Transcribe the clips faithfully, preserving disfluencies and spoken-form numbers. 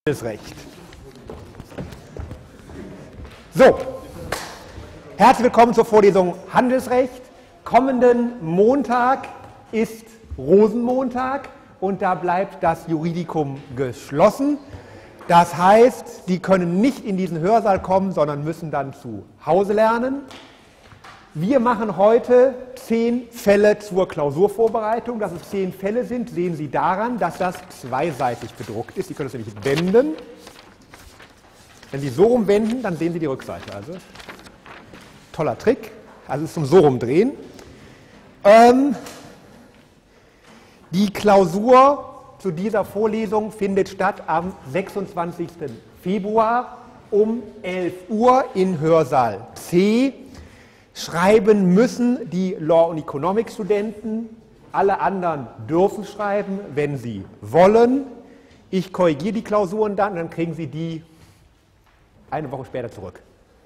Handelsrecht. So, herzlich willkommen zur Vorlesung Handelsrecht. Kommenden Montag ist Rosenmontag und da bleibt das Juridikum geschlossen. Das heißt, Sie können nicht in diesen Hörsaal kommen, sondern müssen dann zu Hause lernen. Wir machen heute zehn Fälle zur Klausurvorbereitung. Dass es zehn Fälle sind, sehen Sie daran, dass das zweiseitig bedruckt ist. Sie können es nämlich wenden. Wenn Sie so rumwenden, dann sehen Sie die Rückseite. Also toller Trick. Also es ist zum so rumdrehen. Ähm, die Klausur zu dieser Vorlesung findet statt am sechsundzwanzigsten Februar um elf Uhr in Hörsaal C. Schreiben müssen die Law- und Economics-Studenten. Alle anderen dürfen schreiben, wenn sie wollen. Ich korrigiere die Klausuren dann, dann kriegen Sie die eine Woche später zurück.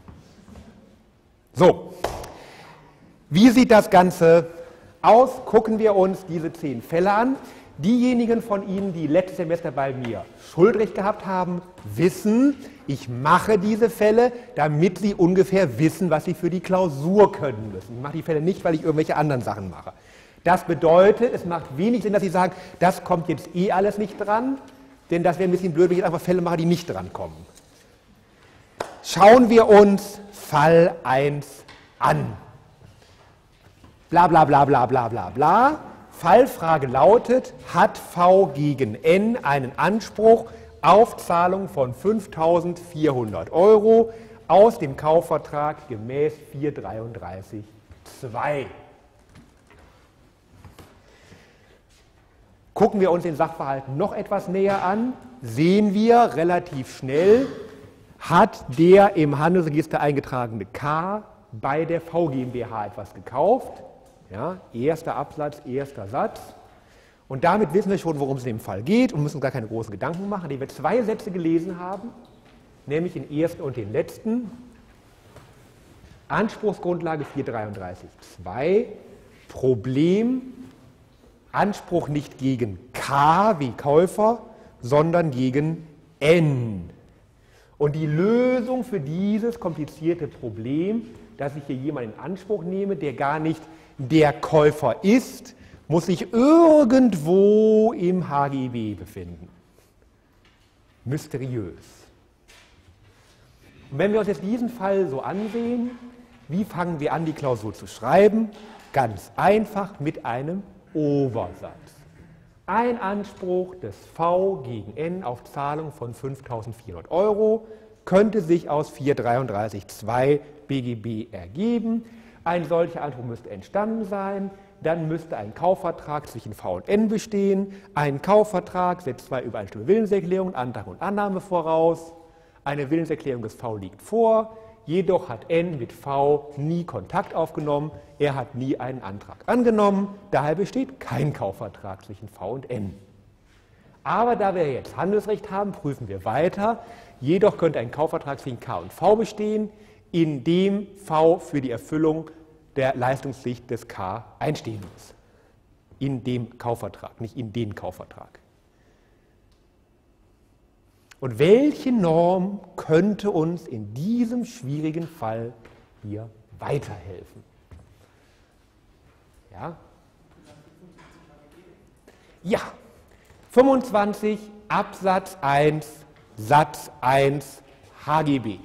So, wie sieht das Ganze aus? Gucken wir uns diese zehn Fälle an. Diejenigen von Ihnen, die letztes Semester bei mir Schuldrecht gehabt haben, wissen, ich mache diese Fälle, damit Sie ungefähr wissen, was Sie für die Klausur können müssen. Ich mache die Fälle nicht, weil ich irgendwelche anderen Sachen mache. Das bedeutet, es macht wenig Sinn, dass Sie sagen, das kommt jetzt eh alles nicht dran, denn das wäre ein bisschen blöd, wenn ich jetzt einfach Fälle mache, die nicht dran kommen. Schauen wir uns Fall eins an. Bla bla bla bla bla bla bla. Fallfrage lautet, hat V gegen N einen Anspruch auf Zahlung von fünftausendvierhundert Euro aus dem Kaufvertrag gemäß vierhundertdreiunddreißig Absatz zwei. Gucken wir uns den Sachverhalt noch etwas näher an, sehen wir relativ schnell, hat der im Handelsregister eingetragene K bei der V GmbH etwas gekauft. Ja, erster Absatz, erster Satz. Und damit wissen wir schon, worum es in dem Fall geht und müssen uns gar keine großen Gedanken machen, indem wir zwei Sätze gelesen haben, nämlich den ersten und den letzten. Anspruchsgrundlage vierhundertdreiunddreißig Absatz zwei. Problem, Anspruch nicht gegen K wie Käufer, sondern gegen N. Und die Lösung für dieses komplizierte Problem, dass ich hier jemanden in Anspruch nehme, der gar nicht der Käufer ist, muss sich irgendwo im H G B befinden. Mysteriös. Und wenn wir uns jetzt diesen Fall so ansehen, wie fangen wir an, die Klausur zu schreiben? Ganz einfach mit einem Obersatz. Ein Anspruch des V gegen N auf Zahlung von fünftausendvierhundert Euro könnte sich aus vierhundertdreiunddreißig Absatz zwei B G B ergeben. Ein solcher Anspruch müsste entstanden sein, dann müsste ein Kaufvertrag zwischen V und N bestehen. Ein Kaufvertrag setzt zwei übereinstimmende Willenserklärungen, Antrag und Annahme voraus. Eine Willenserklärung des V liegt vor, jedoch hat N mit V nie Kontakt aufgenommen, er hat nie einen Antrag angenommen, daher besteht kein Kaufvertrag zwischen V und N. Aber da wir jetzt Handelsrecht haben, prüfen wir weiter, jedoch könnte ein Kaufvertrag zwischen K und V bestehen, in dem V für die Erfüllung der Leistungspflicht des K einstehen muss. In dem Kaufvertrag, nicht in den Kaufvertrag. Und welche Norm könnte uns in diesem schwierigen Fall hier weiterhelfen? Ja? Ja, fünfundzwanzig Absatz eins Satz eins H G B.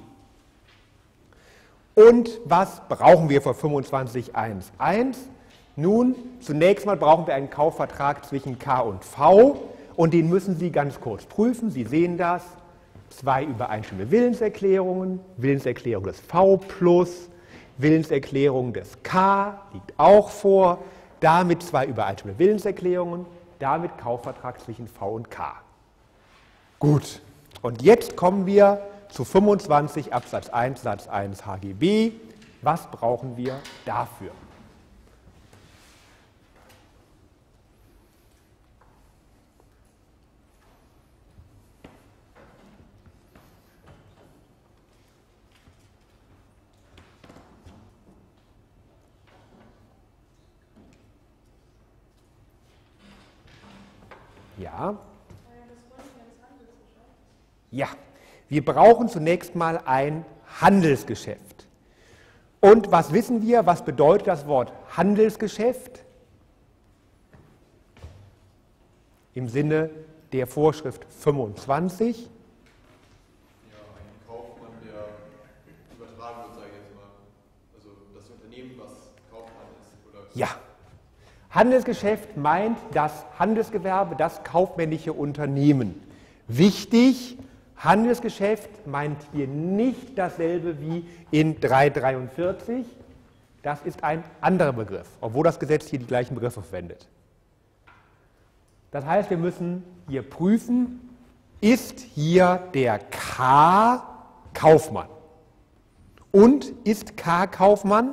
Und was brauchen wir für fünfundzwanzig Absatz eins Punkt eins? Nun, zunächst mal brauchen wir einen Kaufvertrag zwischen K und V und den müssen Sie ganz kurz prüfen. Sie sehen das. Zwei übereinstimmende Willenserklärungen, Willenserklärung des V plus, Willenserklärung des K liegt auch vor, damit zwei übereinstimmende Willenserklärungen, damit Kaufvertrag zwischen V und K. Gut, und jetzt kommen wir zu fünfundzwanzig Absatz eins Satz eins H G B. Was brauchen wir dafür? Ja. Ja, wir brauchen zunächst mal ein Handelsgeschäft. Und was wissen wir, was bedeutet das Wort Handelsgeschäft? Im Sinne der Vorschrift fünfundzwanzig. Ja, ein Kaufmann, der übertragen wird, sage ich jetzt mal. Also das Unternehmen, was Kaufmann ist. Oder Ja. Handelsgeschäft meint das Handelsgewerbe, das kaufmännische Unternehmen. Wichtig, Handelsgeschäft meint hier nicht dasselbe wie in drei dreiundvierzig. Das ist ein anderer Begriff, obwohl das Gesetz hier die gleichen Begriffe verwendet. Das heißt, wir müssen hier prüfen, ist hier der K Kaufmann? Und ist K Kaufmann?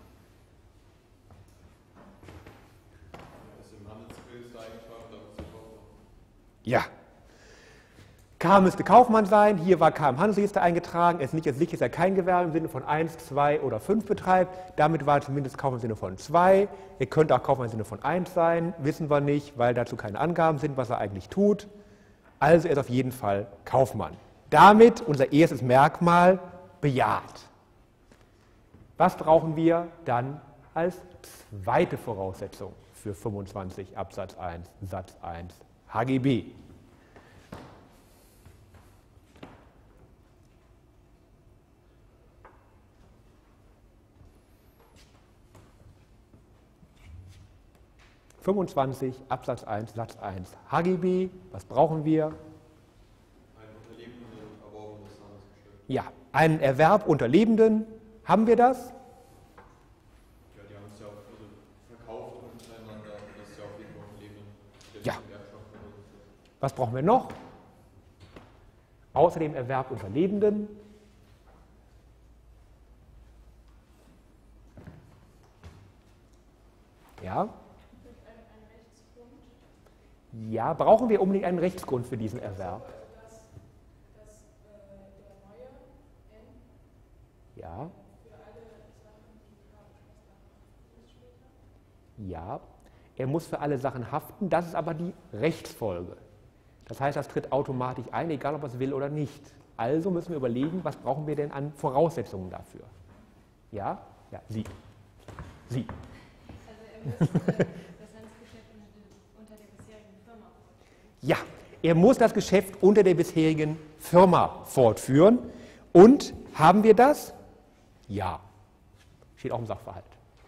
ist im Handelsregister eingetragen, da muss der Kaufmann. Ja. K müsste Kaufmann sein, hier war K im Handelsregister eingetragen, es ist nicht ersichtlich, dass er kein Gewerbe im Sinne von eins, zwei oder fünf betreibt, damit war er zumindest Kaufmann im Sinne von zwei, er könnte auch Kaufmann im Sinne von eins sein, wissen wir nicht, weil dazu keine Angaben sind, was er eigentlich tut, also er ist auf jeden Fall Kaufmann. Damit unser erstes Merkmal bejaht. Was brauchen wir dann als zweite Voraussetzung für fünfundzwanzig Absatz eins Satz eins H G B? fünfundzwanzig Absatz eins Satz eins H G B, was brauchen wir? Ein Unterlebenden erworbenes Handelsgeschäft. Ja, einen Erwerb unter Lebenden, haben wir das? Ja, die haben es ja auch also verkauft untereinander, das ist ja auf jeden Fall Unterlebenden. Ja. Was brauchen wir noch? Außer dem Erwerb unter Lebenden. Ja. Ja, brauchen wir unbedingt einen Rechtsgrund für diesen Erwerb? Ja. Ja, er muss für alle Sachen haften, das ist aber die Rechtsfolge. Das heißt, das tritt automatisch ein, egal ob er es will oder nicht. Also müssen wir überlegen, was brauchen wir denn an Voraussetzungen dafür? Ja? Ja, Sie. Sie. Also er muss äh, das Handelsgeschäft unter der bisherigen Firma fortführen. Ja, er muss das Geschäft unter der bisherigen Firma fortführen. Und haben wir das? Ja. Steht auch im Sachverhalt.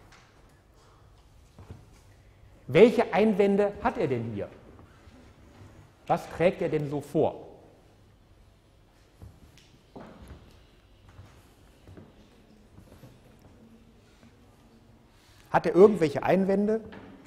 Welche Einwände hat er denn hier? Was trägt er denn so vor? Hat er irgendwelche Einwände?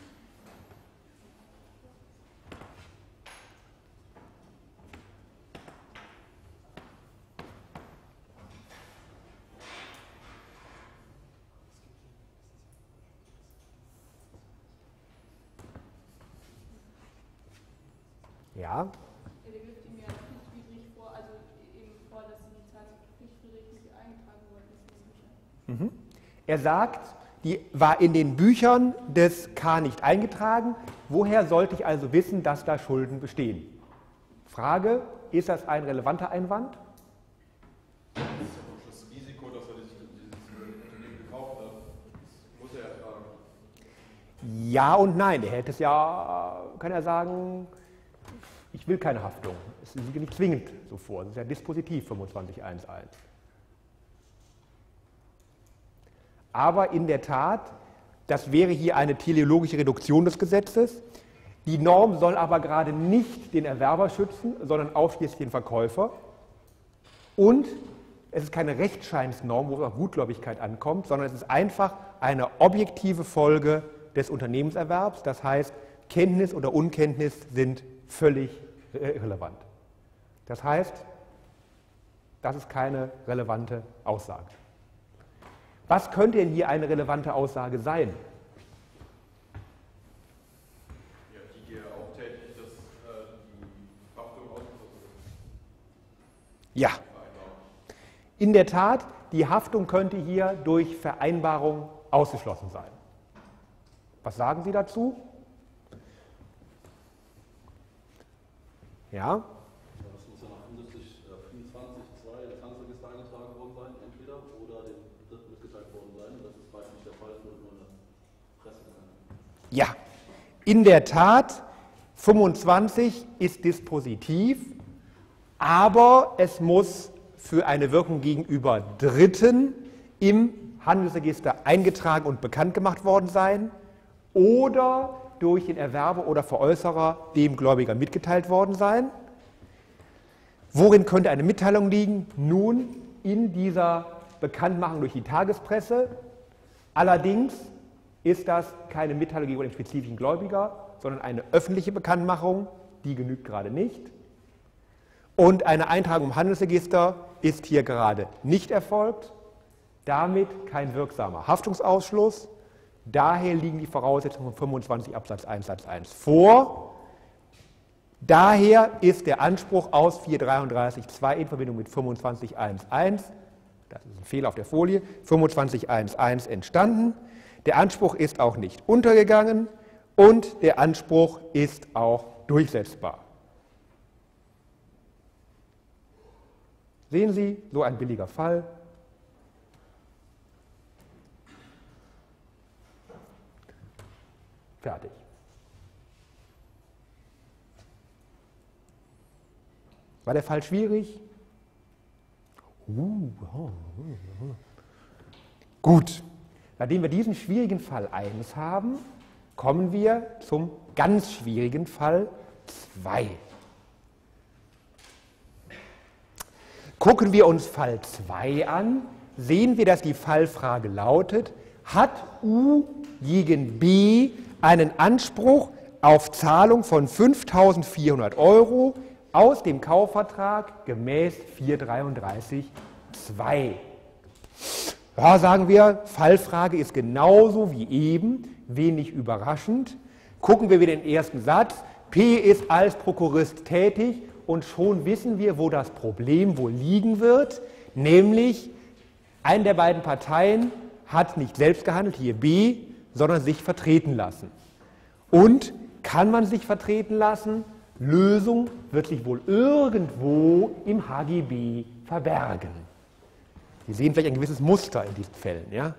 Ja. Der wirft ihm ja pflichtwidrig vor, also eben vor, dass die Zahl pflichtwidrig nicht eingetragen worden ist. Mhm. Er sagt, die war in den Büchern des K nicht eingetragen. Woher sollte ich also wissen, dass da Schulden bestehen? Frage, ist das ein relevanter Einwand? Das ist ja auch das Risiko, dass er dieses Unternehmen gekauft hat, das muss er ertragen. Ja und nein. Er hätte es ja, kann er sagen, ich will keine Haftung. Es liegt nicht zwingend so vor. Das ist ja Dispositiv fünfundzwanzig Absatz eins Punkt eins. Aber in der Tat, das wäre hier eine teleologische Reduktion des Gesetzes. Die Norm soll aber gerade nicht den Erwerber schützen, sondern ausschließlich den Verkäufer. Und es ist keine Rechtsscheinsnorm, wo es auf Gutgläubigkeit ankommt, sondern es ist einfach eine objektive Folge des Unternehmenserwerbs. Das heißt, Kenntnis oder Unkenntnis sind völlig irrelevant. Das heißt, das ist keine relevante Aussage. Was könnte denn hier eine relevante Aussage sein? Ja, die hier auch tätig, dass äh, die Haftung ausgeschlossen ist. Ja. In der Tat, die Haftung könnte hier durch Vereinbarung ausgeschlossen sein. Was sagen Sie dazu? Ja? Das muss ja nach Hinsicht Ja, in der Tat, fünfundzwanzig ist dispositiv, aber es muss für eine Wirkung gegenüber Dritten im Handelsregister eingetragen und bekannt gemacht worden sein oder durch den Erwerber oder Veräußerer dem Gläubiger mitgeteilt worden sein. Worin könnte eine Mitteilung liegen? Nun, in dieser Bekanntmachung durch die Tagespresse. Allerdings ist das keine Mitteilung gegenüber dem spezifischen Gläubiger, sondern eine öffentliche Bekanntmachung, die genügt gerade nicht. Und eine Eintragung im Handelsregister ist hier gerade nicht erfolgt, damit kein wirksamer Haftungsausschluss. Daher liegen die Voraussetzungen von fünfundzwanzig Absatz eins Satz eins vor. Daher ist der Anspruch aus vierhundertdreiunddreißig Absatz zwei in Verbindung mit fünfundzwanzig Absatz eins, das ist ein Fehler auf der Folie, fünfundzwanzig Absatz eins entstanden. Der Anspruch ist auch nicht untergegangen und der Anspruch ist auch durchsetzbar. Sehen Sie, so ein billiger Fall. Fertig. War der Fall schwierig? Uh, oh, oh, oh. Gut, nachdem wir diesen schwierigen Fall eins haben, kommen wir zum ganz schwierigen Fall zwei. Gucken wir uns Fall zwei an, sehen wir, dass die Fallfrage lautet, hat U gegen B einen Anspruch auf Zahlung von fünftausendvierhundert Euro aus dem Kaufvertrag gemäß vierhundertdreiunddreißig Absatz zwei. Ja, sagen wir, Fallfrage ist genauso wie eben, wenig überraschend. Gucken wir wieder den ersten Satz. P ist als Prokurist tätig und schon wissen wir, wo das Problem wohl liegen wird, nämlich eine der beiden Parteien hat nicht selbst gehandelt, hier B, sondern sich vertreten lassen. Und kann man sich vertreten lassen? Lösung wird sich wohl irgendwo im H G B verbergen. Sie sehen vielleicht ein gewisses Muster in diesen Fällen. Ja?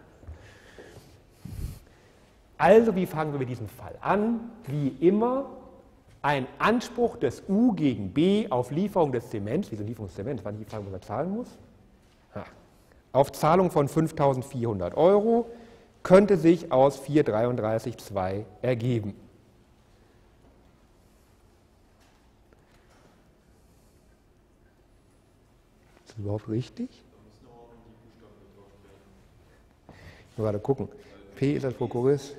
Also, wie fangen wir mit diesem Fall an? Wie immer, ein Anspruch des U gegen B auf Lieferung des Zements, diese Lieferung des Zements, wann die Frage, wo er zahlen muss, ha. Auf Zahlung von fünftausendvierhundert Euro könnte sich aus vierhundertdreiunddreißig Absatz zwei ergeben. Ist das überhaupt richtig? Ich muss gerade gucken. P ist als Prokurist.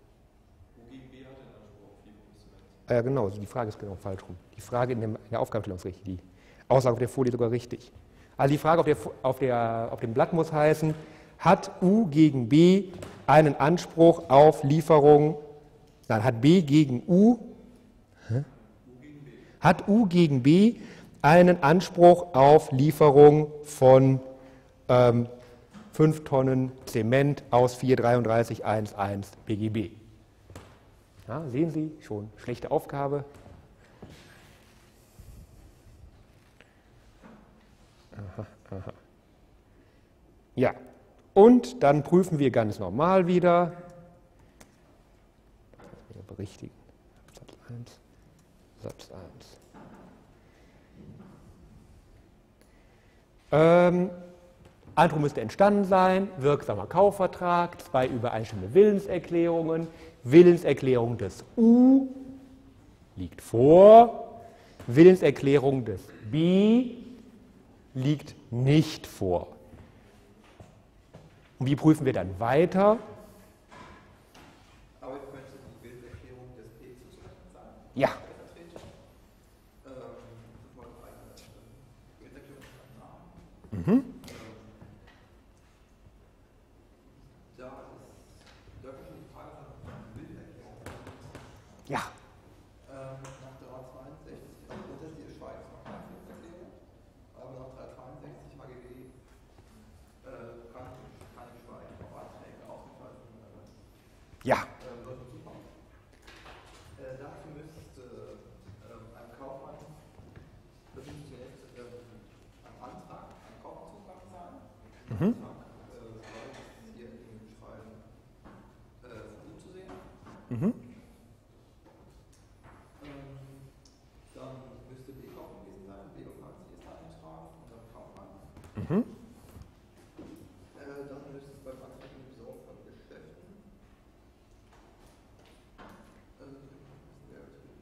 Ah ja, genau, die Frage ist genau falsch rum. Die Frage in, dem, in der Aufgabenstellung ist richtig, die Aussage auf der Folie sogar richtig. Also die Frage auf, der, auf, der, auf dem Blatt muss heißen, hat U gegen B einen Anspruch auf Lieferung, nein, hat B gegen U, hä? hat U gegen B einen Anspruch auf Lieferung von ähm, fünf Tonnen Zement aus vierhundertdreiunddreißig Absatz eins B G B. Ja, sehen Sie, schon schlechte Aufgabe. Aha, aha. Ja, und dann prüfen wir ganz normal wieder. Berichtigen. Satz eins. Satz eins. Ähm, Anspruch müsste entstanden sein, wirksamer Kaufvertrag, zwei übereinstimmende Willenserklärungen. Willenserklärung des U liegt vor, Willenserklärung des B liegt nicht vor. Und wie prüfen wir dann weiter? Aber könnte die Willenserklärung des B zuzurechnen sein? Ja. Mhm. Ja. Ähm, nach dreihundertzweiundsechzig, also Unterschied der Schweiz noch keine Willenserklärung, aber nach dreihundertzweiundsechzig H G B äh, kann, kann die Schweiz noch Anträge ausgefallen werden. Ja. Ähm, sollte zukommen. Äh, dafür müsste äh, ein Kaufmann, das müsste zunächst äh, ein Antrag, ein Kaufmannszugang sein. Mhm. Antrag äh, soll hier im Schreiben äh, gut zu sehen. Mhm. Dann müsste B auch gewesen sein, B und C ist da eingetragen und dann Kaufmann. Mhm. Äh, dann müsste es beim Antreten Besorgung von Geschäften. Äh, ja,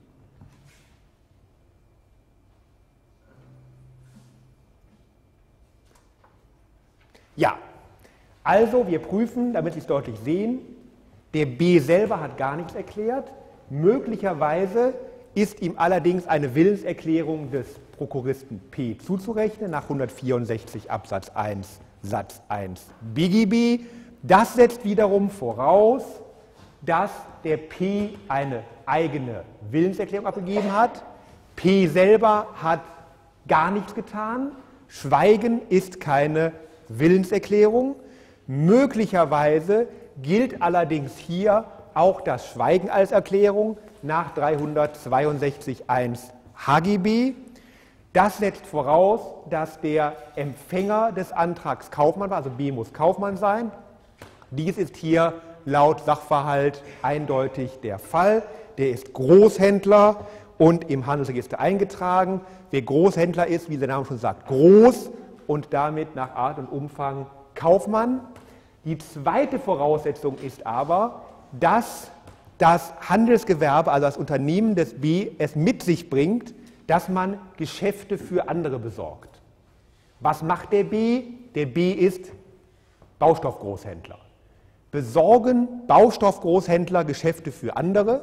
Ja, also wir prüfen, damit Sie es deutlich sehen, der B selber hat gar nichts erklärt. Möglicherweise ist ihm allerdings eine Willenserklärung des Prokuristen P zuzurechnen, nach hundertvierundsechzig Absatz eins Satz eins B G B. Das setzt wiederum voraus, dass der P eine eigene Willenserklärung abgegeben hat. P selber hat gar nichts getan. Schweigen ist keine Willenserklärung. Möglicherweise gilt allerdings hier auch das Schweigen als Erklärung nach dreihundertzweiundsechzig Absatz eins H G B. Das setzt voraus, dass der Empfänger des Antrags Kaufmann war, also B muss Kaufmann sein. Dies ist hier laut Sachverhalt eindeutig der Fall. Der ist Großhändler und im Handelsregister eingetragen. Wer Großhändler ist, wie der Name schon sagt, groß und damit nach Art und Umfang Kaufmann. Die zweite Voraussetzung ist aber, dass das Handelsgewerbe, also das Unternehmen des B, es mit sich bringt, dass man Geschäfte für andere besorgt. Was macht der B? Der B ist Baustoffgroßhändler. Besorgen Baustoffgroßhändler Geschäfte für andere?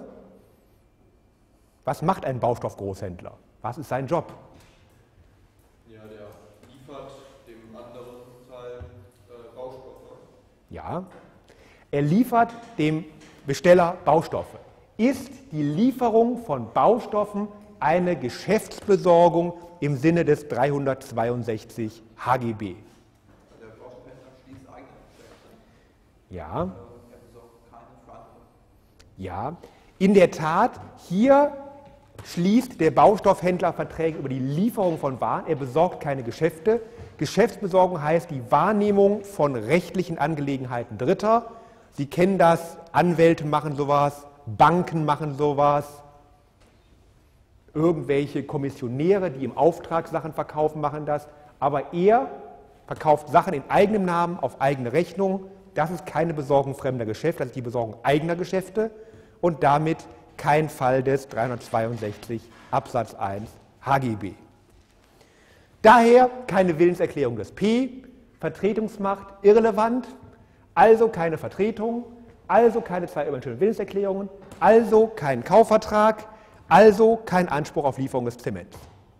Was macht ein Baustoffgroßhändler? Was ist sein Job? Ja, der liefert dem anderen Teil äh, Baustoffe. Ja, er liefert dem Besteller Baustoffe. Ist die Lieferung von Baustoffen eine Geschäftsbesorgung im Sinne des dreihundertzweiundsechzig H G B? Der Baustoffhändler schließt eigene Geschäfte. Ja. Er besorgt keine für andere. Ja, in der Tat, hier schließt der Baustoffhändler Verträge über die Lieferung von Waren. Er besorgt keine Geschäfte. Geschäftsbesorgung heißt die Wahrnehmung von rechtlichen Angelegenheiten Dritter. Sie kennen das, Anwälte machen sowas, Banken machen sowas, irgendwelche Kommissionäre, die im Auftrag Sachen verkaufen, machen das. Aber er verkauft Sachen in eigenem Namen, auf eigene Rechnung. Das ist keine Besorgung fremder Geschäfte, das ist die Besorgung eigener Geschäfte und damit kein Fall des dreihundertzweiundsechzig Absatz eins H G B. Daher keine Willenserklärung des P, Vertretungsmacht irrelevant, also keine Vertretung, also keine zwei übereinstimmenden Willenserklärungen, also kein Kaufvertrag, also kein Anspruch auf Lieferung des Zements.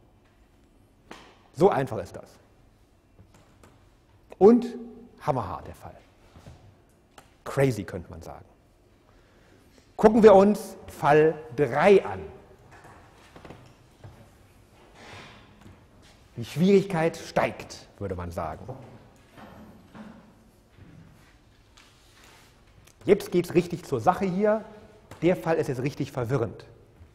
So einfach ist das. Und hammerhart der Fall. Crazy könnte man sagen. Gucken wir uns Fall drei an. Die Schwierigkeit steigt, würde man sagen. Jetzt geht es richtig zur Sache hier. Der Fall ist jetzt richtig verwirrend.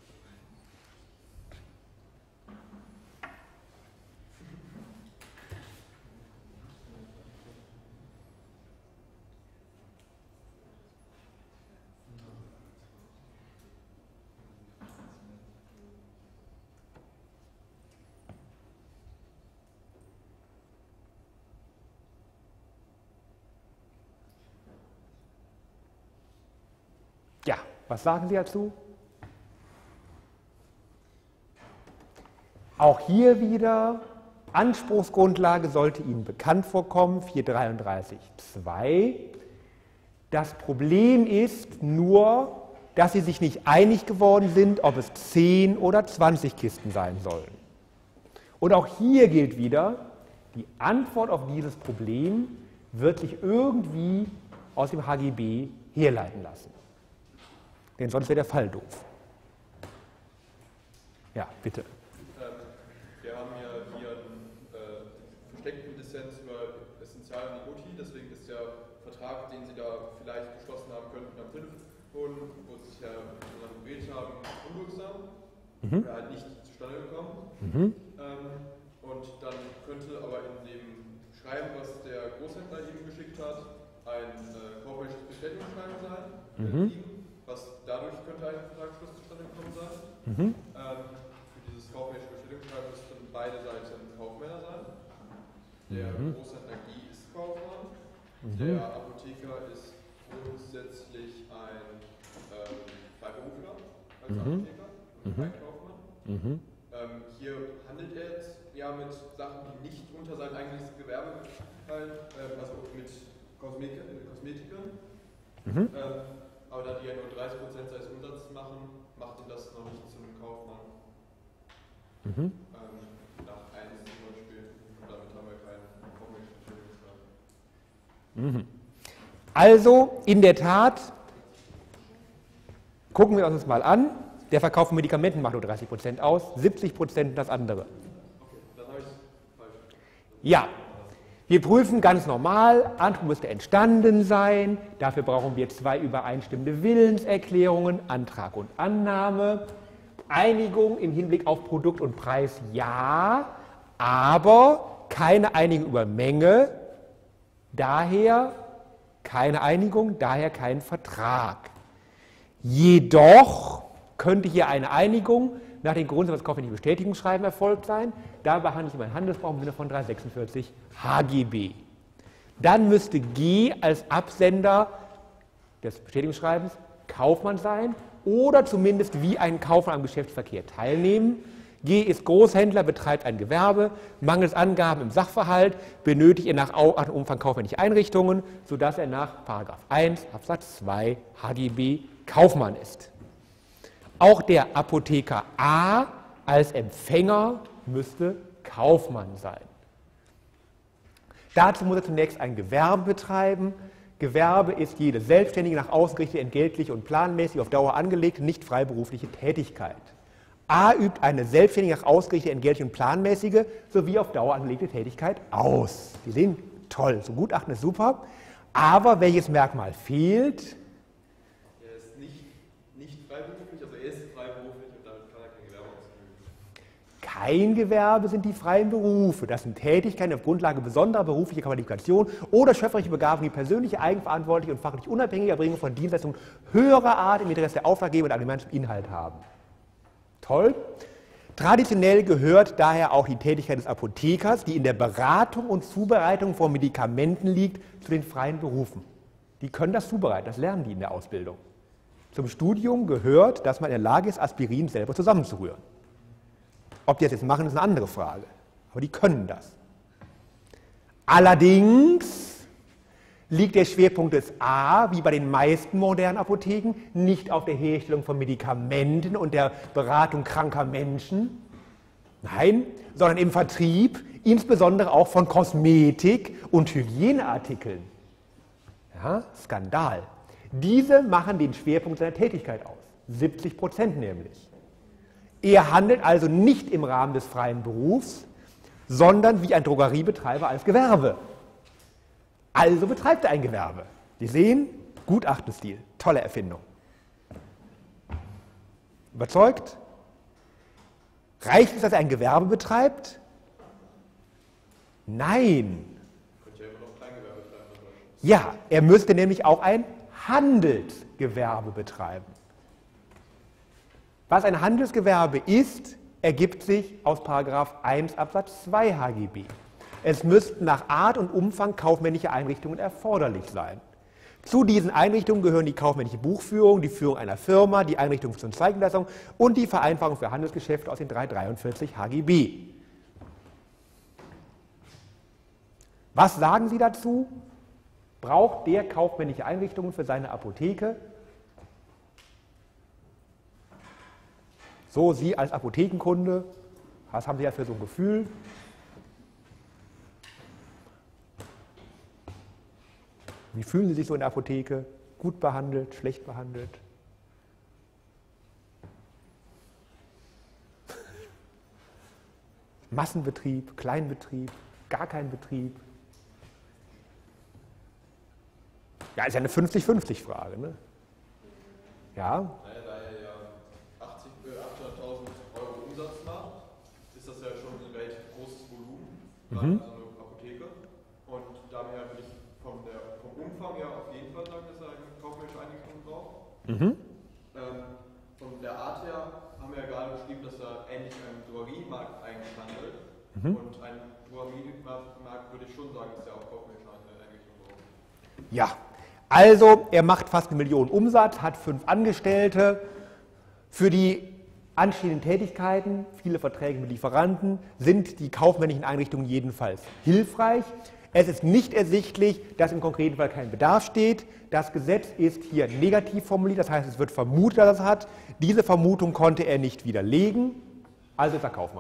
Ja, was sagen Sie dazu? Auch hier wieder, Anspruchsgrundlage sollte Ihnen bekannt vorkommen, vierhundertdreiunddreißig Absatz zwei. Das Problem ist nur, dass Sie sich nicht einig geworden sind, ob es zehn oder zwanzig Kisten sein sollen. Und auch hier gilt wieder, die Antwort auf dieses Problem wird sich irgendwie aus dem H G B herleiten lassen. Denn sonst wäre der Fall doof. Ja, bitte. Ähm, wir haben ja hier einen äh, versteckten Dissens über Essential und Nigoti, deswegen ist der Vertrag, den Sie da vielleicht geschlossen haben könnten am Telefon, wo Sie sich ja miteinander gewählt haben, unwirksam, Mhm. oder halt nicht zustande gekommen. Mhm. Ähm, und dann könnte aber in dem Schreiben, was der Großhändler eben geschickt hat, ein äh, kaufmännisches Bestätigungsschreiben sein, Mhm. liegen, was das, dadurch könnte ein Vertragsschluss zustande gekommen sein. Mhm. Ähm, für dieses kaufmännische Bestellungsschreiben müssten beide Seiten Kaufmänner sein. Der Mhm. Großhändler G ist Kaufmann. Mhm. Der Apotheker ist grundsätzlich ein ähm, Freiberufler als Mhm. Apotheker und Mhm. kein Kaufmann. Mhm. Ähm, hier handelt er jetzt ja mit Sachen, die nicht unter sein eigentliches Gewerbe fallen, äh, also mit Kosmetik, äh, Kosmetikern. Mhm. Ähm, aber da die ja nur dreißig Prozent seines Umsatzes machen, macht ihn das noch nicht zu einem Kaufmann. Mhm. Ähm, nach eins zum Beispiel. Und damit haben wir keinen kaufmännischen Bestellungsschreiben. Mhm. Also, in der Tat, gucken wir uns das mal an. Der Verkauf von Medikamenten macht nur dreißig Prozent aus, siebzig Prozent das andere. Okay, dann habe ich es falsch. Ja, wir prüfen ganz normal, Antrag müsste entstanden sein, dafür brauchen wir zwei übereinstimmende Willenserklärungen, Antrag und Annahme. Einigung im Hinblick auf Produkt und Preis ja, aber keine Einigung über Menge, daher keine Einigung, daher kein Vertrag. Jedoch könnte hier eine Einigung nach den Grundsätzen des kaufmännischen Bestätigungsschreiben erfolgt sein. Dabei handelt es sich um einen Handelsbrauch im Sinne von dreihundertsechsundvierzig H G B. Dann müsste G als Absender des Bestätigungsschreibens Kaufmann sein oder zumindest wie ein Kaufmann am Geschäftsverkehr teilnehmen. G ist Großhändler, betreibt ein Gewerbe, mangels Angaben im Sachverhalt benötigt er nach Art und Umfang kaufmännische Einrichtungen, sodass er nach Paragraph eins Absatz zwei H G B Kaufmann ist. Auch der Apotheker A als Empfänger müsste Kaufmann sein. Dazu muss er zunächst ein Gewerbe betreiben. Gewerbe ist jede selbstständige, nach außen gerichtete, entgeltliche und planmäßig auf Dauer angelegte, nicht freiberufliche Tätigkeit. A übt eine selbstständige, nach außen gerichtete, entgeltliche und planmäßige sowie auf Dauer angelegte Tätigkeit aus. Sie sehen, toll, so Gutachten ist super. Aber welches Merkmal fehlt? Er ist nicht, nicht freiberuflich, also er ist freiberuflich und damit kann er kein Gewerbe ausüben. Kein Gewerbe sind die freien Berufe. Das sind Tätigkeiten auf Grundlage besonderer beruflicher Qualifikation oder schöpferische Begabung, die persönliche, eigenverantwortliche und fachlich unabhängige Erbringung von Dienstleistungen höherer Art im Interesse der Auftraggeber und allgemeinen Inhalt haben. Toll. Traditionell gehört daher auch die Tätigkeit des Apothekers, die in der Beratung und Zubereitung von Medikamenten liegt, zu den freien Berufen. Die können das zubereiten, das lernen die in der Ausbildung. Zum Studium gehört, dass man in der Lage ist, Aspirin selber zusammenzurühren. Ob die das jetzt machen, ist eine andere Frage. Aber die können das. Allerdings liegt der Schwerpunkt des A, wie bei den meisten modernen Apotheken, nicht auf der Herstellung von Medikamenten und der Beratung kranker Menschen, nein, sondern im Vertrieb, insbesondere auch von Kosmetik und Hygieneartikeln. Ja, Skandal. Diese machen den Schwerpunkt seiner Tätigkeit aus, siebzig Prozent nämlich. Er handelt also nicht im Rahmen des freien Berufs, sondern wie ein Drogeriebetreiber als Gewerbe. Also betreibt er ein Gewerbe. Sie sehen, Gutachtenstil, tolle Erfindung. Überzeugt? Reicht es, dass er ein Gewerbe betreibt? Nein. Könnte ja immer noch Kleingewerbe betreiben. Ja, er müsste nämlich auch ein Handelsgewerbe betreiben. Was ein Handelsgewerbe ist, ergibt sich aus Paragraph eins Absatz zwei H G B. Es müssten nach Art und Umfang kaufmännische Einrichtungen erforderlich sein. Zu diesen Einrichtungen gehören die kaufmännische Buchführung, die Führung einer Firma, die Einrichtung zur Zweigniederlassung und die Vereinbarung für Handelsgeschäfte aus den dreihundertdreiundvierzig H G B. Was sagen Sie dazu? Braucht der kaufmännische Einrichtungen für seine Apotheke? So, Sie als Apothekenkunde, was haben Sie ja für so ein Gefühl? Wie fühlen Sie sich so in der Apotheke? Gut behandelt, schlecht behandelt? Massenbetrieb, Kleinbetrieb, gar kein Betrieb? Ja, ist ja eine fünfzig fünfzig Frage, ne? Ja? Naja, da er ja achthunderttausend Euro Umsatz macht, ist das ja schon ein relativ großes Volumen, gerade Mhm. für so eine Apotheke. Und daher würde ich vom, der, vom Umfang her auf jeden Fall sagen, dass er eine kaufmännische Einrichtung braucht. Mhm. Ähm, von der Art her haben wir ja gerade beschrieben, dass er ähnlich einem Drogeriemarkt eigentlich handelt. Mhm. Und ein Drogeriemarkt würde ich schon sagen, ist ja auch kaufmännische Einrichtung. Ja, also er macht fast eine Million Umsatz, hat fünf Angestellte. Für die anstehenden Tätigkeiten, viele Verträge mit Lieferanten, sind die kaufmännischen Einrichtungen jedenfalls hilfreich. Es ist nicht ersichtlich, dass im konkreten Fall kein Bedarf steht. Das Gesetz ist hier negativ formuliert, das heißt, es wird vermutet, dass es hat. Diese Vermutung konnte er nicht widerlegen, also ist er Kaufmann.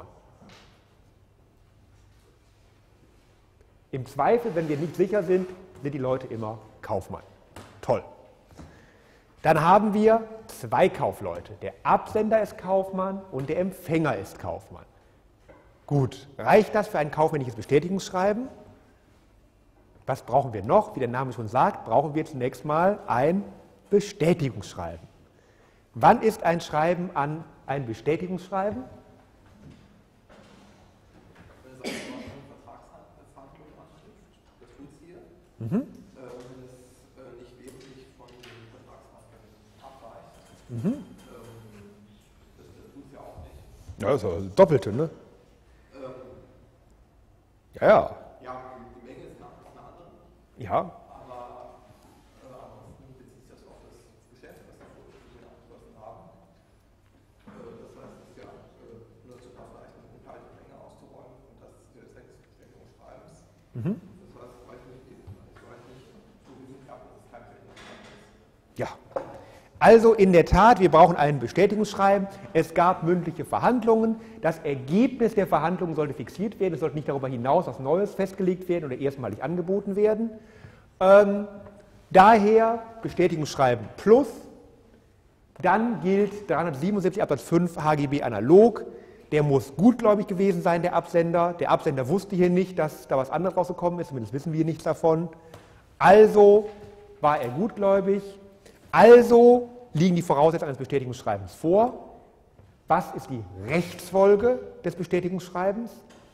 Im Zweifel, wenn wir nicht sicher sind, sind die Leute immer Kaufmann. Toll. Dann haben wir zwei Kaufleute. Der Absender ist Kaufmann und der Empfänger ist Kaufmann. Gut, reicht das für ein kaufmännisches Bestätigungsschreiben? Was brauchen wir noch? Wie der Name schon sagt, brauchen wir zunächst mal ein Bestätigungsschreiben. Wann ist ein Schreiben an ein Bestätigungsschreiben? Wenn es eine Vertragsverhandlung antrifft, das tut es hier. Mhm. Wenn es nicht wesentlich von den Vertragsverhandlungen abweicht, Mhm. das, das tut es ja auch nicht. Ja, das ist das Doppelte, ne? Ähm, Ja, ja. Ja. Aber äh, ansonsten bezieht sich das auf das Geschäft, was wir vorhin abgeschlossen haben. Äh, das heißt, es ist ja äh, nur zu vergleichen, um halt die Menge auszuräumen und das ist der Zweck des Bestätigungsschreibens. Mhm. Das heißt, ich weiß nicht, ich weiß nicht, so wie es klappt, dass es kein Bestätigungsschreiben ist. Ja. Also in der Tat, wir brauchen ein Bestätigungsschreiben. Es gab mündliche Verhandlungen. Das Ergebnis der Verhandlungen sollte fixiert werden. Es sollte nicht darüber hinaus was Neues festgelegt werden oder erstmalig angeboten werden. Ähm, daher Bestätigungsschreiben plus. Dann gilt dreihundertsiebenundsiebzig Absatz fünf H G B analog. Der muss gutgläubig gewesen sein, der Absender. Der Absender wusste hier nicht, dass da was anderes rausgekommen ist. Zumindest wissen wir nichts davon. Also war er gutgläubig. Also liegen die Voraussetzungen eines Bestätigungsschreibens vor. Was ist die Rechtsfolge des Bestätigungsschreibens?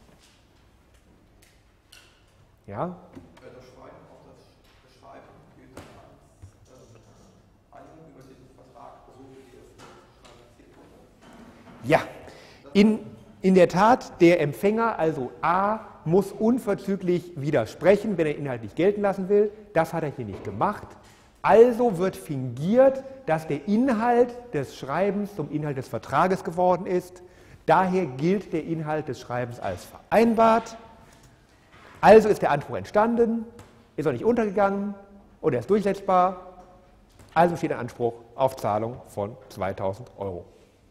Ja? Das Schreiben auf das Schreiben gilt dann als äh, Einigung über den Vertrag, so wie es Schreiben wurde. Ja, in, in der Tat, der Empfänger, also A, muss unverzüglich widersprechen, wenn er inhaltlich gelten lassen will. Das hat er hier nicht gemacht. Also wird fingiert, dass der Inhalt des Schreibens zum Inhalt des Vertrages geworden ist. Daher gilt der Inhalt des Schreibens als vereinbart. Also ist der Anspruch entstanden, ist auch nicht untergegangen und er ist durchsetzbar. Also steht ein Anspruch auf Zahlung von zweitausend Euro.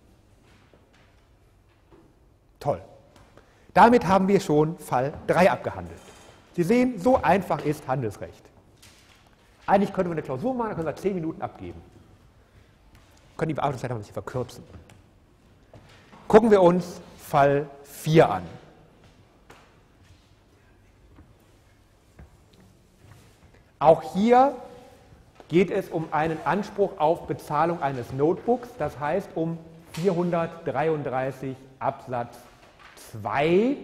Toll. Damit haben wir schon Fall drei abgehandelt. Sie sehen, so einfach ist Handelsrecht. Eigentlich könnten wir eine Klausur machen, dann können wir zehn Minuten abgeben. Können die Bearbeitungszeit noch ein bisschen verkürzen. Gucken wir uns Fall vier an. Auch hier geht es um einen Anspruch auf Bezahlung eines Notebooks, das heißt um vierhundertdreiunddreißig Absatz zwei.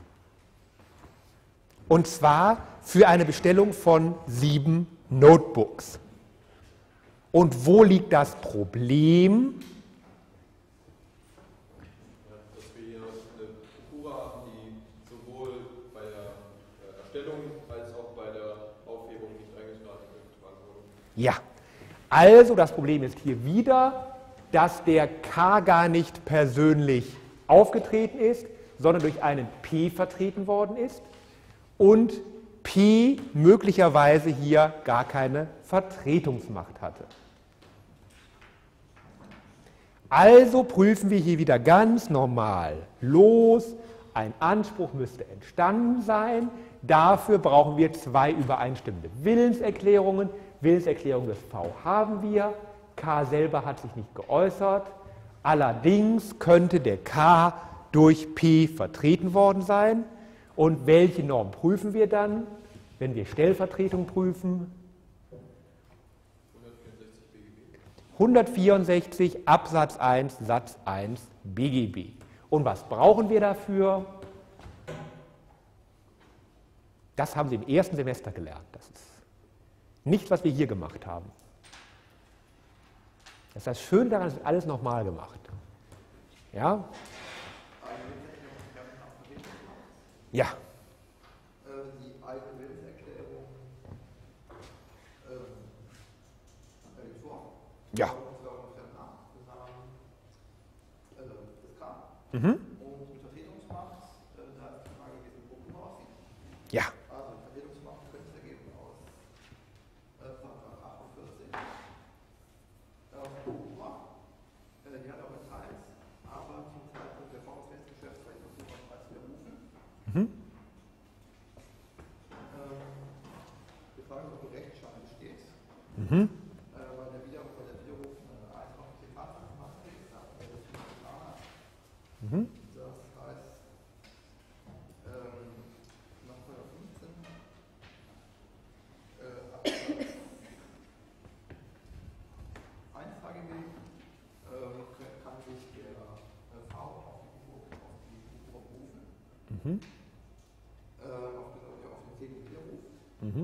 Und zwar für eine Bestellung von sieben Notebooks. Und wo liegt das Problem? Dass wir hier eine Prokura haben, die sowohl bei der Erstellung als auch bei der Aufhebung nicht eingetragen wurde. Ja, also das Problem ist hier wieder, dass der K gar nicht persönlich aufgetreten ist, sondern durch einen P vertreten worden ist und P möglicherweise hier gar keine Vertretungsmacht hatte. Also prüfen wir hier wieder ganz normal los. Ein Anspruch müsste entstanden sein. Dafür brauchen wir zwei übereinstimmende Willenserklärungen. Willenserklärung des V haben wir. K selber hat sich nicht geäußert. Allerdings könnte der K durch P vertreten worden sein. Und welche Norm prüfen wir dann, wenn wir Stellvertretung prüfen? hundertvierundsechzig Absatz eins Satz eins B G B. Und was brauchen wir dafür? Das haben Sie im ersten Semester gelernt. Das ist nichts, was wir hier gemacht haben. Das ist das Schöne daran, es ist alles nochmal gemacht. Ja? Ja. Die eigene Willenserklärung liegt vor. Ja. Mhm. Und mit Vertretungsmacht, da ist die Frage, wie die Prokura aussieht. Ja. Also die Vertretungsmacht könnte es ergeben aus äh, Paragraph achtundvierzig. Aus der Prokura, äh, die hat auch Details, aber zum Zeitpunkt der Vorratsrechtsgeschäfte bei der Prokura bereits widerrufen. Mhm. Ähm, die Frage, ob der Rechtsschaden besteht, Mhm. äh, weil der Widerruf bei der Widerruf eine eintrachtliche Tatsachenmasse ist, da hat er das nicht getan hat. Mhm. Das heißt, ähm, nach fünfzehn äh, Absatz eins H G B äh, kann sich der äh, V auf die Prokura berufen, Mhm. äh, auf den, auf den tätigen Widerruf. Mhm.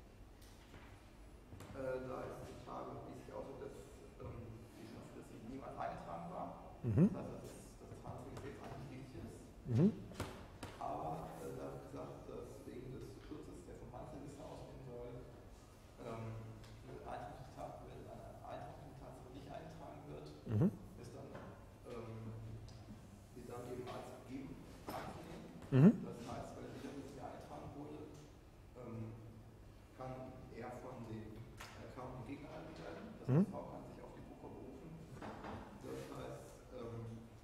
Äh, da ist die Frage, wie sich ausdrückt, dass, ähm, dass sie niemals eingetragen war. Mhm. Das heißt, dass das Handelsgesetz eigentlich richtig ist. Mhm. Aber äh, da wird gesagt, dass wegen des Schutzes, der vom Handelsregister ausgehen soll, ähm, eine eintrachtliche Tat, wenn eine eintrachtliche Tatsache nicht eingetragen wird, Mhm. ist dann, ähm, die dann eben als gegeben anzunehmen. Mhm. Das heißt, weil der Widerruf nicht eingetragen wurde, ähm, kann er von dem Account entgegengehalten werden. Das Mhm. heißt, V kann sich auf die Prokura berufen. Das heißt, ähm,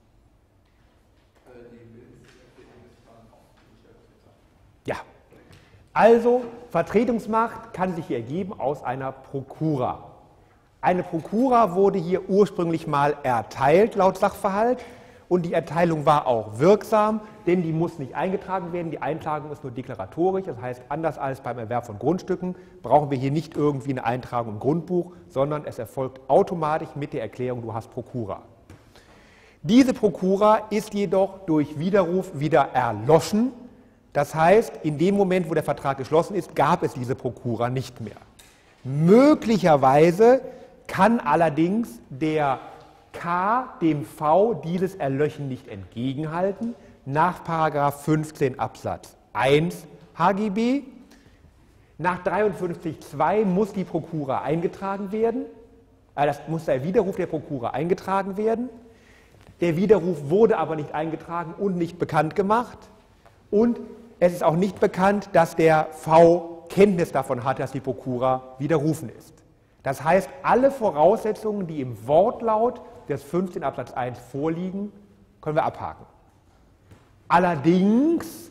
äh, die Willenserklärung ist dann auf die Stellvertreter. Ja. Also, Vertretungsmacht kann sich hier ergeben aus einer Prokura. Eine Prokura wurde hier ursprünglich mal erteilt, laut Sachverhalt. Und die Erteilung war auch wirksam, denn die muss nicht eingetragen werden. Die Eintragung ist nur deklaratorisch. Das heißt, anders als beim Erwerb von Grundstücken brauchen wir hier nicht irgendwie eine Eintragung im Grundbuch, sondern es erfolgt automatisch mit der Erklärung, du hast Prokura. Diese Prokura ist jedoch durch Widerruf wieder erloschen. Das heißt, in dem Moment, wo der Vertrag geschlossen ist, gab es diese Prokura nicht mehr. Möglicherweise kann allerdings der K dem V dieses Erlöschen nicht entgegenhalten, nach Paragraph fünfzehn Absatz eins H G B. Nach dreiundfünfzig Absatz zwei muss die Prokura eingetragen werden, also das muss der Widerruf der Prokura eingetragen werden. Der Widerruf wurde aber nicht eingetragen und nicht bekannt gemacht. Und es ist auch nicht bekannt, dass der V Kenntnis davon hat, dass die Prokura widerrufen ist. Das heißt, alle Voraussetzungen, die im Wortlaut des fünfzehn Absatz eins vorliegen, können wir abhaken. Allerdings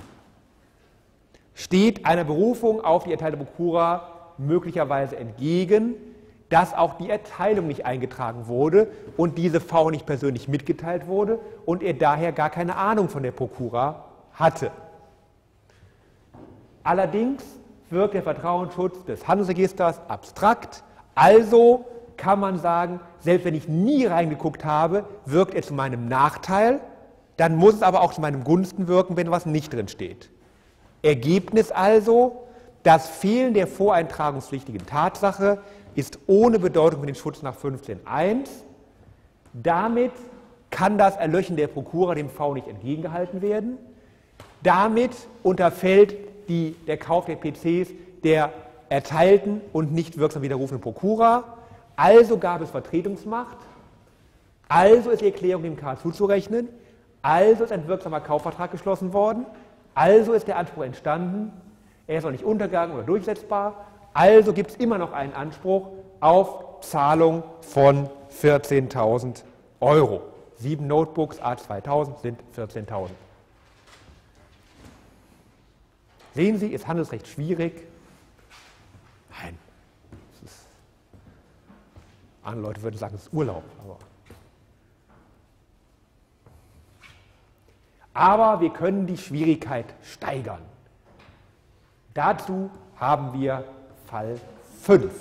steht einer Berufung auf die erteilte Prokura möglicherweise entgegen, dass auch die Erteilung nicht eingetragen wurde und diese V nicht persönlich mitgeteilt wurde und er daher gar keine Ahnung von der Prokura hatte. Allerdings wirkt der Vertrauensschutz des Handelsregisters abstrakt, also kann man sagen, selbst wenn ich nie reingeguckt habe, wirkt er zu meinem Nachteil, dann muss es aber auch zu meinem Gunsten wirken, wenn was nicht drin steht. Ergebnis also, das Fehlen der voreintragungspflichtigen Tatsache ist ohne Bedeutung für den Schutz nach fünfzehn Absatz eins. Damit kann das Erlöschen der Prokura dem V nicht entgegengehalten werden. Damit unterfällt die, der Kauf der P Cs der erteilten und nicht wirksam widerrufenen Prokura. Also gab es Vertretungsmacht, also ist die Erklärung dem K zuzurechnen, also ist ein wirksamer Kaufvertrag geschlossen worden, also ist der Anspruch entstanden, er ist auch nicht untergegangen oder durchsetzbar, also gibt es immer noch einen Anspruch auf Zahlung von vierzehntausend Euro. Sieben Notebooks A zweitausend sind vierzehntausend. Sehen Sie, ist Handelsrecht schwierig? Nein. Es ist, andere Leute würden sagen, es ist Urlaub. Aber, aber wir können die Schwierigkeit steigern. Dazu haben wir Fall fünf.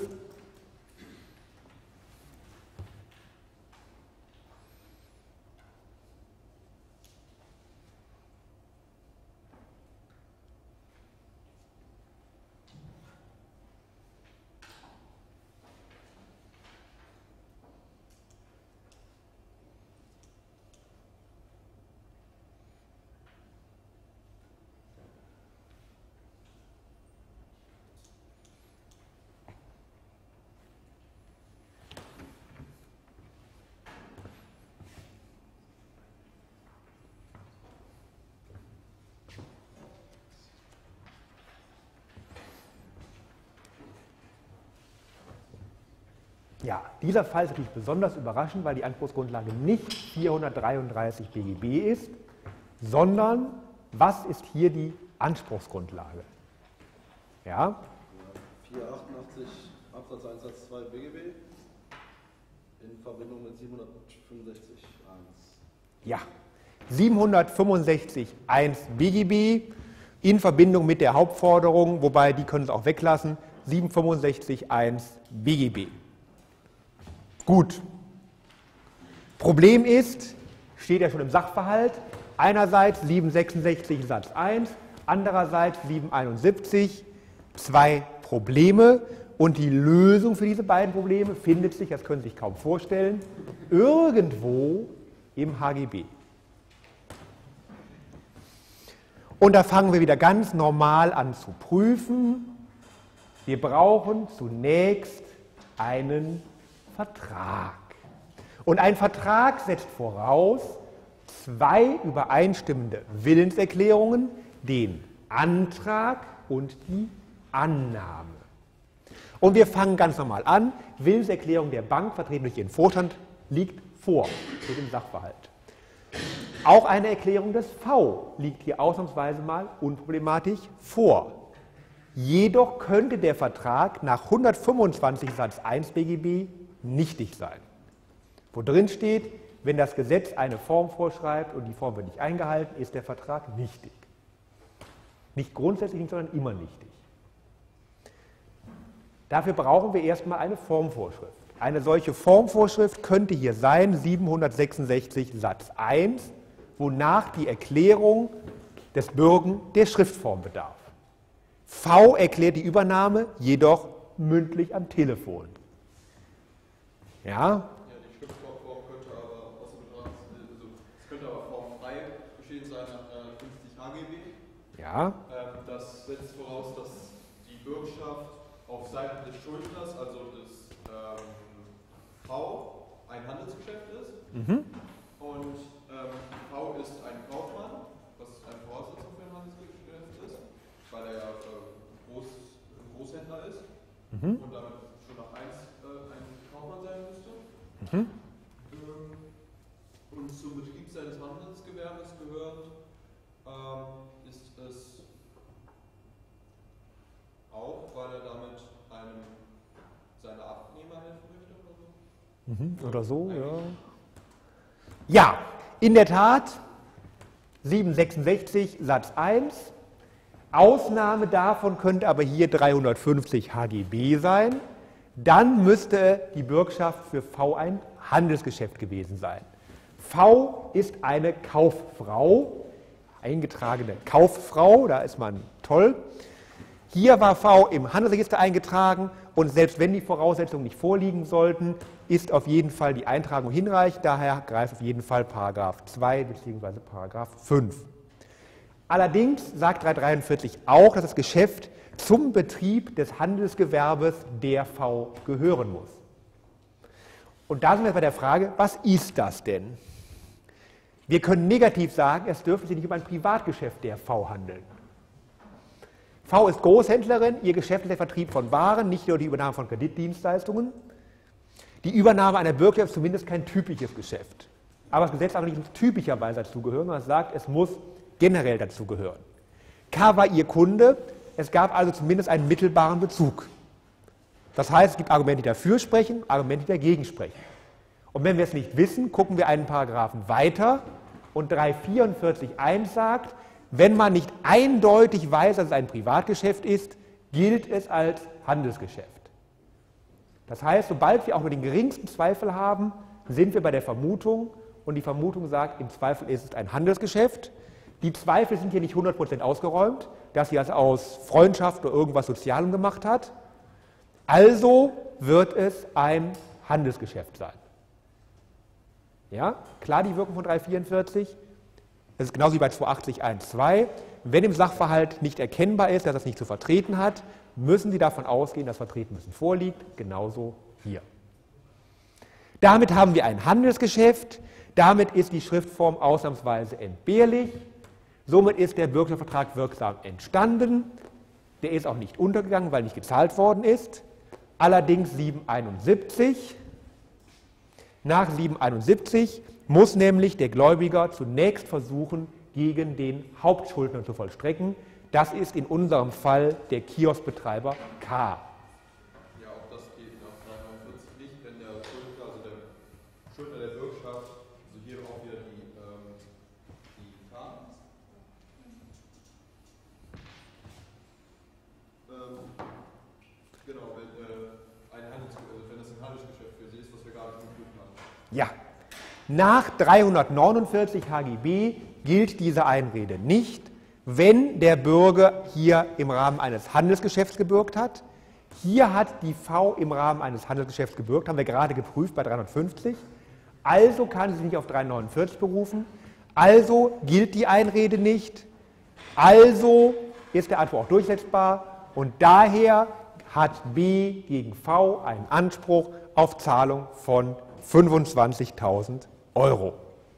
Ja, dieser Fall ist natürlich besonders überraschend, weil die Anspruchsgrundlage nicht vierhundertdreiunddreißig B G B ist, sondern was ist hier die Anspruchsgrundlage? Ja? vierhundertachtundachtzig Absatz eins Satz zwei B G B in Verbindung mit siebenhundertfünfundsechzig eins. Ja, siebenhundertfünfundsechzig eins B G B in Verbindung mit der Hauptforderung, wobei die können Sie auch weglassen, siebenhundertfünfundsechzig eins B G B. Gut. Problem ist, steht ja schon im Sachverhalt, einerseits siebenhundertsechsundsechzig Satz eins, andererseits siebenhunderteinundsiebzig, zwei Probleme und die Lösung für diese beiden Probleme findet sich, das können Sie sich kaum vorstellen, irgendwo im H G B. Und da fangen wir wieder ganz normal an zu prüfen. Wir brauchen zunächst einen Vertrag. Und ein Vertrag setzt voraus zwei übereinstimmende Willenserklärungen, den Antrag und die Annahme. Und wir fangen ganz normal an. Willenserklärung der Bank, vertreten durch ihren Vorstand, liegt vor, steht im Sachverhalt. Auch eine Erklärung des V liegt hier ausnahmsweise mal unproblematisch vor. Jedoch könnte der Vertrag nach hundertfünfundzwanzig Satz eins B G B nichtig sein. Wo drin steht, wenn das Gesetz eine Form vorschreibt und die Form wird nicht eingehalten, ist der Vertrag nichtig. Nicht grundsätzlich, sondern immer nichtig. Dafür brauchen wir erstmal eine Formvorschrift. Eine solche Formvorschrift könnte hier sein, siebenhundertsechsundsechzig Satz eins, wonach die Erklärung des Bürgen der Schriftform bedarf. V erklärt die Übernahme jedoch mündlich am Telefon. Ja? Ja, die Schriftform könnte aber aus dem Betracht, also es könnte aber formfrei geschehen sein nach fünfzig H G B. Ja. Ähm, das setzt voraus, dass die Bürgschaft auf Seiten des Schuldners, also des ähm, V, ein Handelsgeschäft ist. Mhm. Und ähm, V ist ein Kaufmann, was eine Voraussetzung für ein Handelsgeschäft ist, weil er ja äh, Groß, Großhändler ist mhm. und damit schon nach eins äh, ein Kaufmann sein müsste. Mhm. Ähm, und zum Betrieb seines Handelsgewerbes gehört, ähm, ist es auch, weil er damit einem seiner Abnehmer helfen möchte oder so? Mhm, oder so, ja. Ja, in der Tat, siebenhundertsechsundsechzig Satz eins. Ausnahme davon könnte aber hier dreihundertfünfzig H G B sein. Dann müsste die Bürgschaft für V ein Handelsgeschäft gewesen sein. V ist eine Kauffrau, eingetragene Kauffrau, da ist man toll. Hier war V im Handelsregister eingetragen und selbst wenn die Voraussetzungen nicht vorliegen sollten, ist auf jeden Fall die Eintragung hinreichend, daher greift auf jeden Fall Paragraph zwei bzw. Paragraph fünf. Allerdings sagt dreihundertdreiundvierzig auch, dass das Geschäft zum Betrieb des Handelsgewerbes der V gehören muss. Und da sind wir bei der Frage, was ist das denn? Wir können negativ sagen, es dürfte sich nicht um ein Privatgeschäft der V handeln. V ist Großhändlerin, ihr Geschäft ist der Vertrieb von Waren, nicht nur die Übernahme von Kreditdienstleistungen. Die Übernahme einer Bürgschaft ist zumindest kein typisches Geschäft. Aber das Gesetz sagt nicht typischerweise dazugehören, sondern es sagt, es muss generell dazugehören. K war ihr Kunde, es gab also zumindest einen mittelbaren Bezug. Das heißt, es gibt Argumente, die dafür sprechen, Argumente, die dagegen sprechen. Und wenn wir es nicht wissen, gucken wir einen Paragraphen weiter und dreihundertvierundvierzig Absatz eins sagt, wenn man nicht eindeutig weiß, dass es ein Privatgeschäft ist, gilt es als Handelsgeschäft. Das heißt, sobald wir auch nur den geringsten Zweifel haben, sind wir bei der Vermutung und die Vermutung sagt, im Zweifel ist es ein Handelsgeschäft. Die Zweifel sind hier nicht hundert Prozent ausgeräumt, dass sie das aus Freundschaft oder irgendwas Sozialem gemacht hat. Also wird es ein Handelsgeschäft sein. Ja, klar die Wirkung von dreihundertvierundvierzig. Das ist genauso wie bei zweihundertachtzig Absatz eins Punkt zwei. Wenn im Sachverhalt nicht erkennbar ist, dass es nicht zu vertreten hat, müssen Sie davon ausgehen, dass Vertreten müssen vorliegt. Genauso hier. Damit haben wir ein Handelsgeschäft. Damit ist die Schriftform ausnahmsweise entbehrlich. Somit ist der Bürgervertrag wirksam entstanden. Der ist auch nicht untergegangen, weil nicht gezahlt worden ist. allerdings siebenhunderteinundsiebzig. Nach siebenhunderteinundsiebzig muss nämlich der Gläubiger zunächst versuchen, gegen den Hauptschuldner zu vollstrecken. Das ist in unserem Fall der Kioskbetreiber K. Ja, auch das geht nach dreihundertneunundvierzig nicht, wenn der Schuldner, also der Schuldner der Bürgschaft, also hier auch wieder die, ähm, die K. Ähm, genau, wenn, äh, ein Handels, also wenn das ein Handelsgeschäft für Sie ist, was wir gerade geprüft haben. Ja, nach dreihundertneunundvierzig H G B gilt diese Einrede nicht, wenn der Bürger hier im Rahmen eines Handelsgeschäfts gebürgt hat. Hier hat die V im Rahmen eines Handelsgeschäfts gebürgt, haben wir gerade geprüft bei dreihundertfünfzig. Also kann sie sich nicht auf dreihundertneunundvierzig berufen. Also gilt die Einrede nicht. Also ist der Anspruch auch durchsetzbar. Und daher hat B gegen V einen Anspruch auf Zahlung von fünfundzwanzigtausend Euro.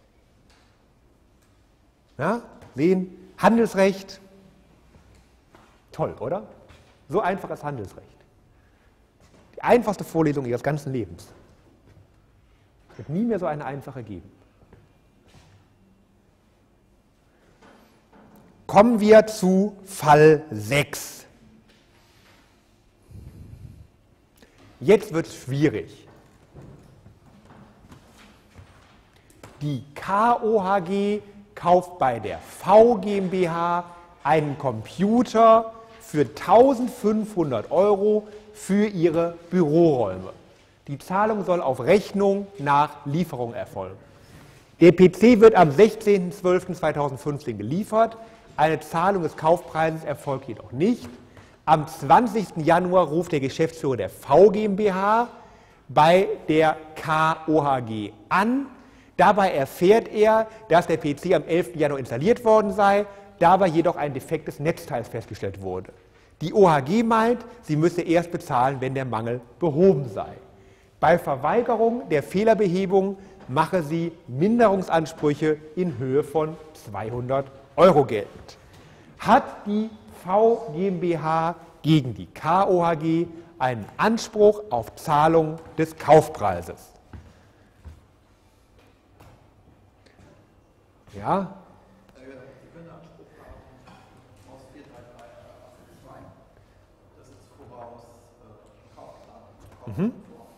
Ja, sehen, Handelsrecht, toll, oder? So einfach ist Handelsrecht. Die einfachste Vorlesung Ihres ganzen Lebens. Es wird nie mehr so eine einfache geben. Kommen wir zu Fall sechs. Jetzt wird es schwierig. Die K O H G kauft bei der V GmbH einen Computer für eintausendfünfhundert Euro für ihre Büroräume. Die Zahlung soll auf Rechnung nach Lieferung erfolgen. Der P C wird am sechzehnten zwölften zweitausendfünfzehn geliefert. Eine Zahlung des Kaufpreises erfolgt jedoch nicht. Am zwanzigsten Januar ruft der Geschäftsführer der V GmbH bei der K O H G an. Dabei erfährt er, dass der P C am elften Januar installiert worden sei, dabei jedoch ein defektes Netzteil festgestellt wurde. Die O H G meint, sie müsse erst bezahlen, wenn der Mangel behoben sei. Bei Verweigerung der Fehlerbehebung mache sie Minderungsansprüche in Höhe von zweihundert Euro geltend. Hat die V GmbH gegen die K O H G einen Anspruch auf Zahlung des Kaufpreises? Ja? Sie können Anspruch haben aus vier drei drei Absatz zwei. Das ist voraus äh, Kaufplan. Mhm.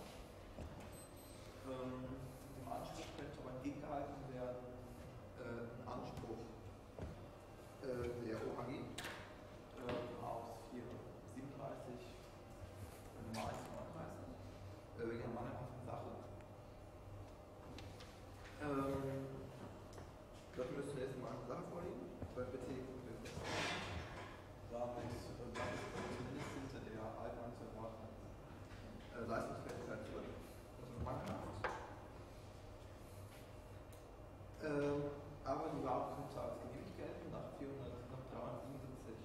Ähm, Dem Anspruch könnte aber entgegengehalten werden, äh, ein Anspruch äh, der O H G äh, aus vier siebenunddreißig Nummer eins neununddreißig äh, wegen einer mangelhaften Sache. Ähm, Dafür müssen wir jetzt mal eine Sache vorlegen, weil bitte damit ist zumindest hinter der allgemein zu erwartenden äh, Leistungsfähigkeit zurück. Das ist mangelhaft. Ähm, aber die Ware könnte als genehmigt gelten nach dreihundertsiebenundsiebzig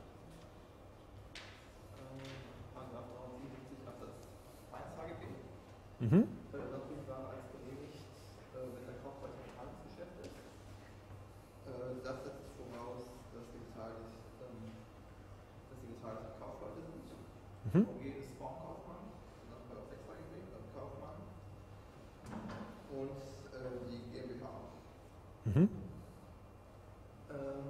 ähm, Paragraph dreihundertsiebenundsiebzig Absatz eins H G B. Mhm. Äh, Natürlich Ware als genehmigt, äh, wenn der Kaufpreis ein Handelsgeschäft ist. Das setzt voraus, dass die Beteiligten, ähm, dass die Beteiligten Kaufleute sind. Mhm. O G ist Formkaufmann, dann bei sechs H G B, dann Kaufmann und äh, die GmbH. Mhm. Ähm,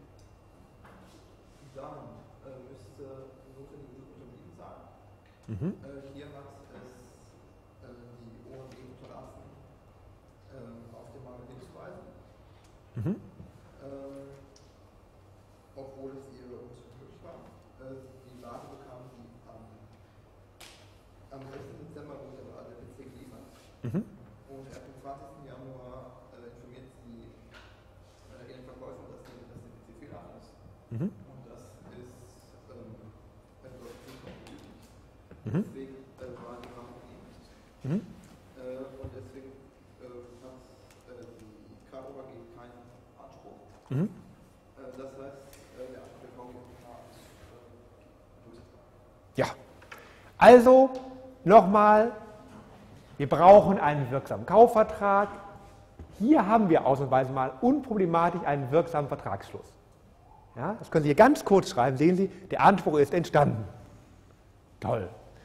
dann äh, müsste notwendig unterblieben sein. Mhm. Äh, hier hat es äh, die O H G unterlassen, äh, auf den Mangel hinzuweisen. Mhm. Ähm, obwohl es ihr unmöglich war. Äh, die Ware bekam sie am, am sechsten Dezember wurde der P C geliefert. Mhm. Und erst am zwanzigsten Januar äh, informiert sie äh, ihren Verkäufer, dass, die, dass der P C fehlerhaft ist. Mhm. Und das ist ähm, etwas unüblich. Mhm. Deswegen äh, war die Ware genehmigt. Mhm. Äh, und deswegen äh, hat äh, die K O H G keinen Anspruch. Mhm. Das heißt, der Anspruch der V GmbH ist durchsetzbar. Ja, also nochmal, wir brauchen einen wirksamen Kaufvertrag. Hier haben wir ausnahmsweise mal unproblematisch einen wirksamen Vertragsschluss. Ja, das können Sie hier ganz kurz schreiben, sehen Sie, der Anspruch ist entstanden. Toll.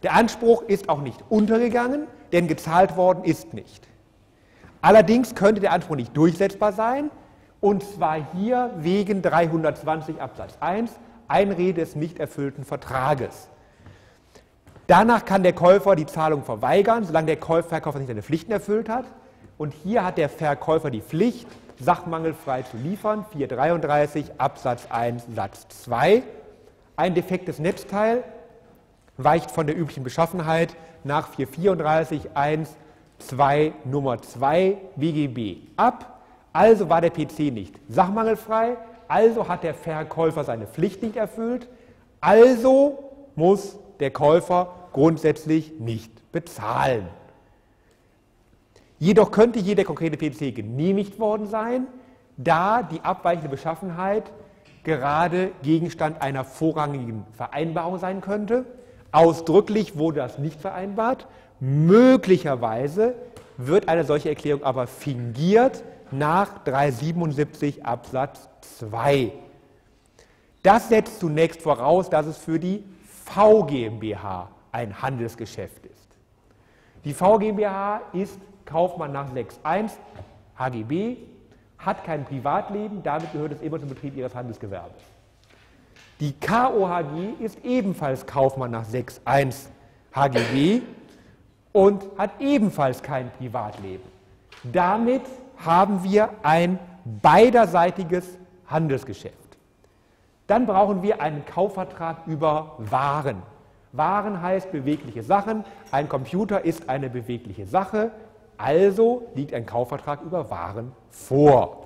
Der Anspruch ist auch nicht untergegangen, denn gezahlt worden ist nicht. Allerdings könnte der Anspruch nicht durchsetzbar sein, und zwar hier wegen dreihundertzwanzig Absatz eins, Einrede des nicht erfüllten Vertrages. Danach kann der Käufer die Zahlung verweigern, solange der Verkäufer nicht seine Pflichten erfüllt hat. Und hier hat der Verkäufer die Pflicht, sachmangelfrei zu liefern, vierhundertdreiunddreißig Absatz eins Satz zwei. Ein defektes Netzteil weicht von der üblichen Beschaffenheit nach vierhundertvierunddreißig Absatz eins zwei Nummer zwei B G B ab. Also war der P C nicht sachmangelfrei, also hat der Verkäufer seine Pflicht nicht erfüllt, also muss der Käufer grundsätzlich nicht bezahlen. Jedoch könnte hier der konkrete P C genehmigt worden sein, da die abweichende Beschaffenheit gerade Gegenstand einer vorrangigen Vereinbarung sein könnte. Ausdrücklich wurde das nicht vereinbart. Möglicherweise wird eine solche Erklärung aber fingiert nach dreihundertsiebenundsiebzig Absatz zwei. Das setzt zunächst voraus, dass es für die V GmbH ein Handelsgeschäft ist. Die V GmbH ist Kaufmann nach sechs Absatz eins H G B, hat kein Privatleben, damit gehört es immer zum Betrieb ihres Handelsgewerbes. Die K O H G ist ebenfalls Kaufmann nach sechs Absatz eins H G B und hat ebenfalls kein Privatleben. Damit haben wir ein beiderseitiges Handelsgeschäft. Dann brauchen wir einen Kaufvertrag über Waren. Waren heißt bewegliche Sachen. Ein Computer ist eine bewegliche Sache, also liegt ein Kaufvertrag über Waren vor.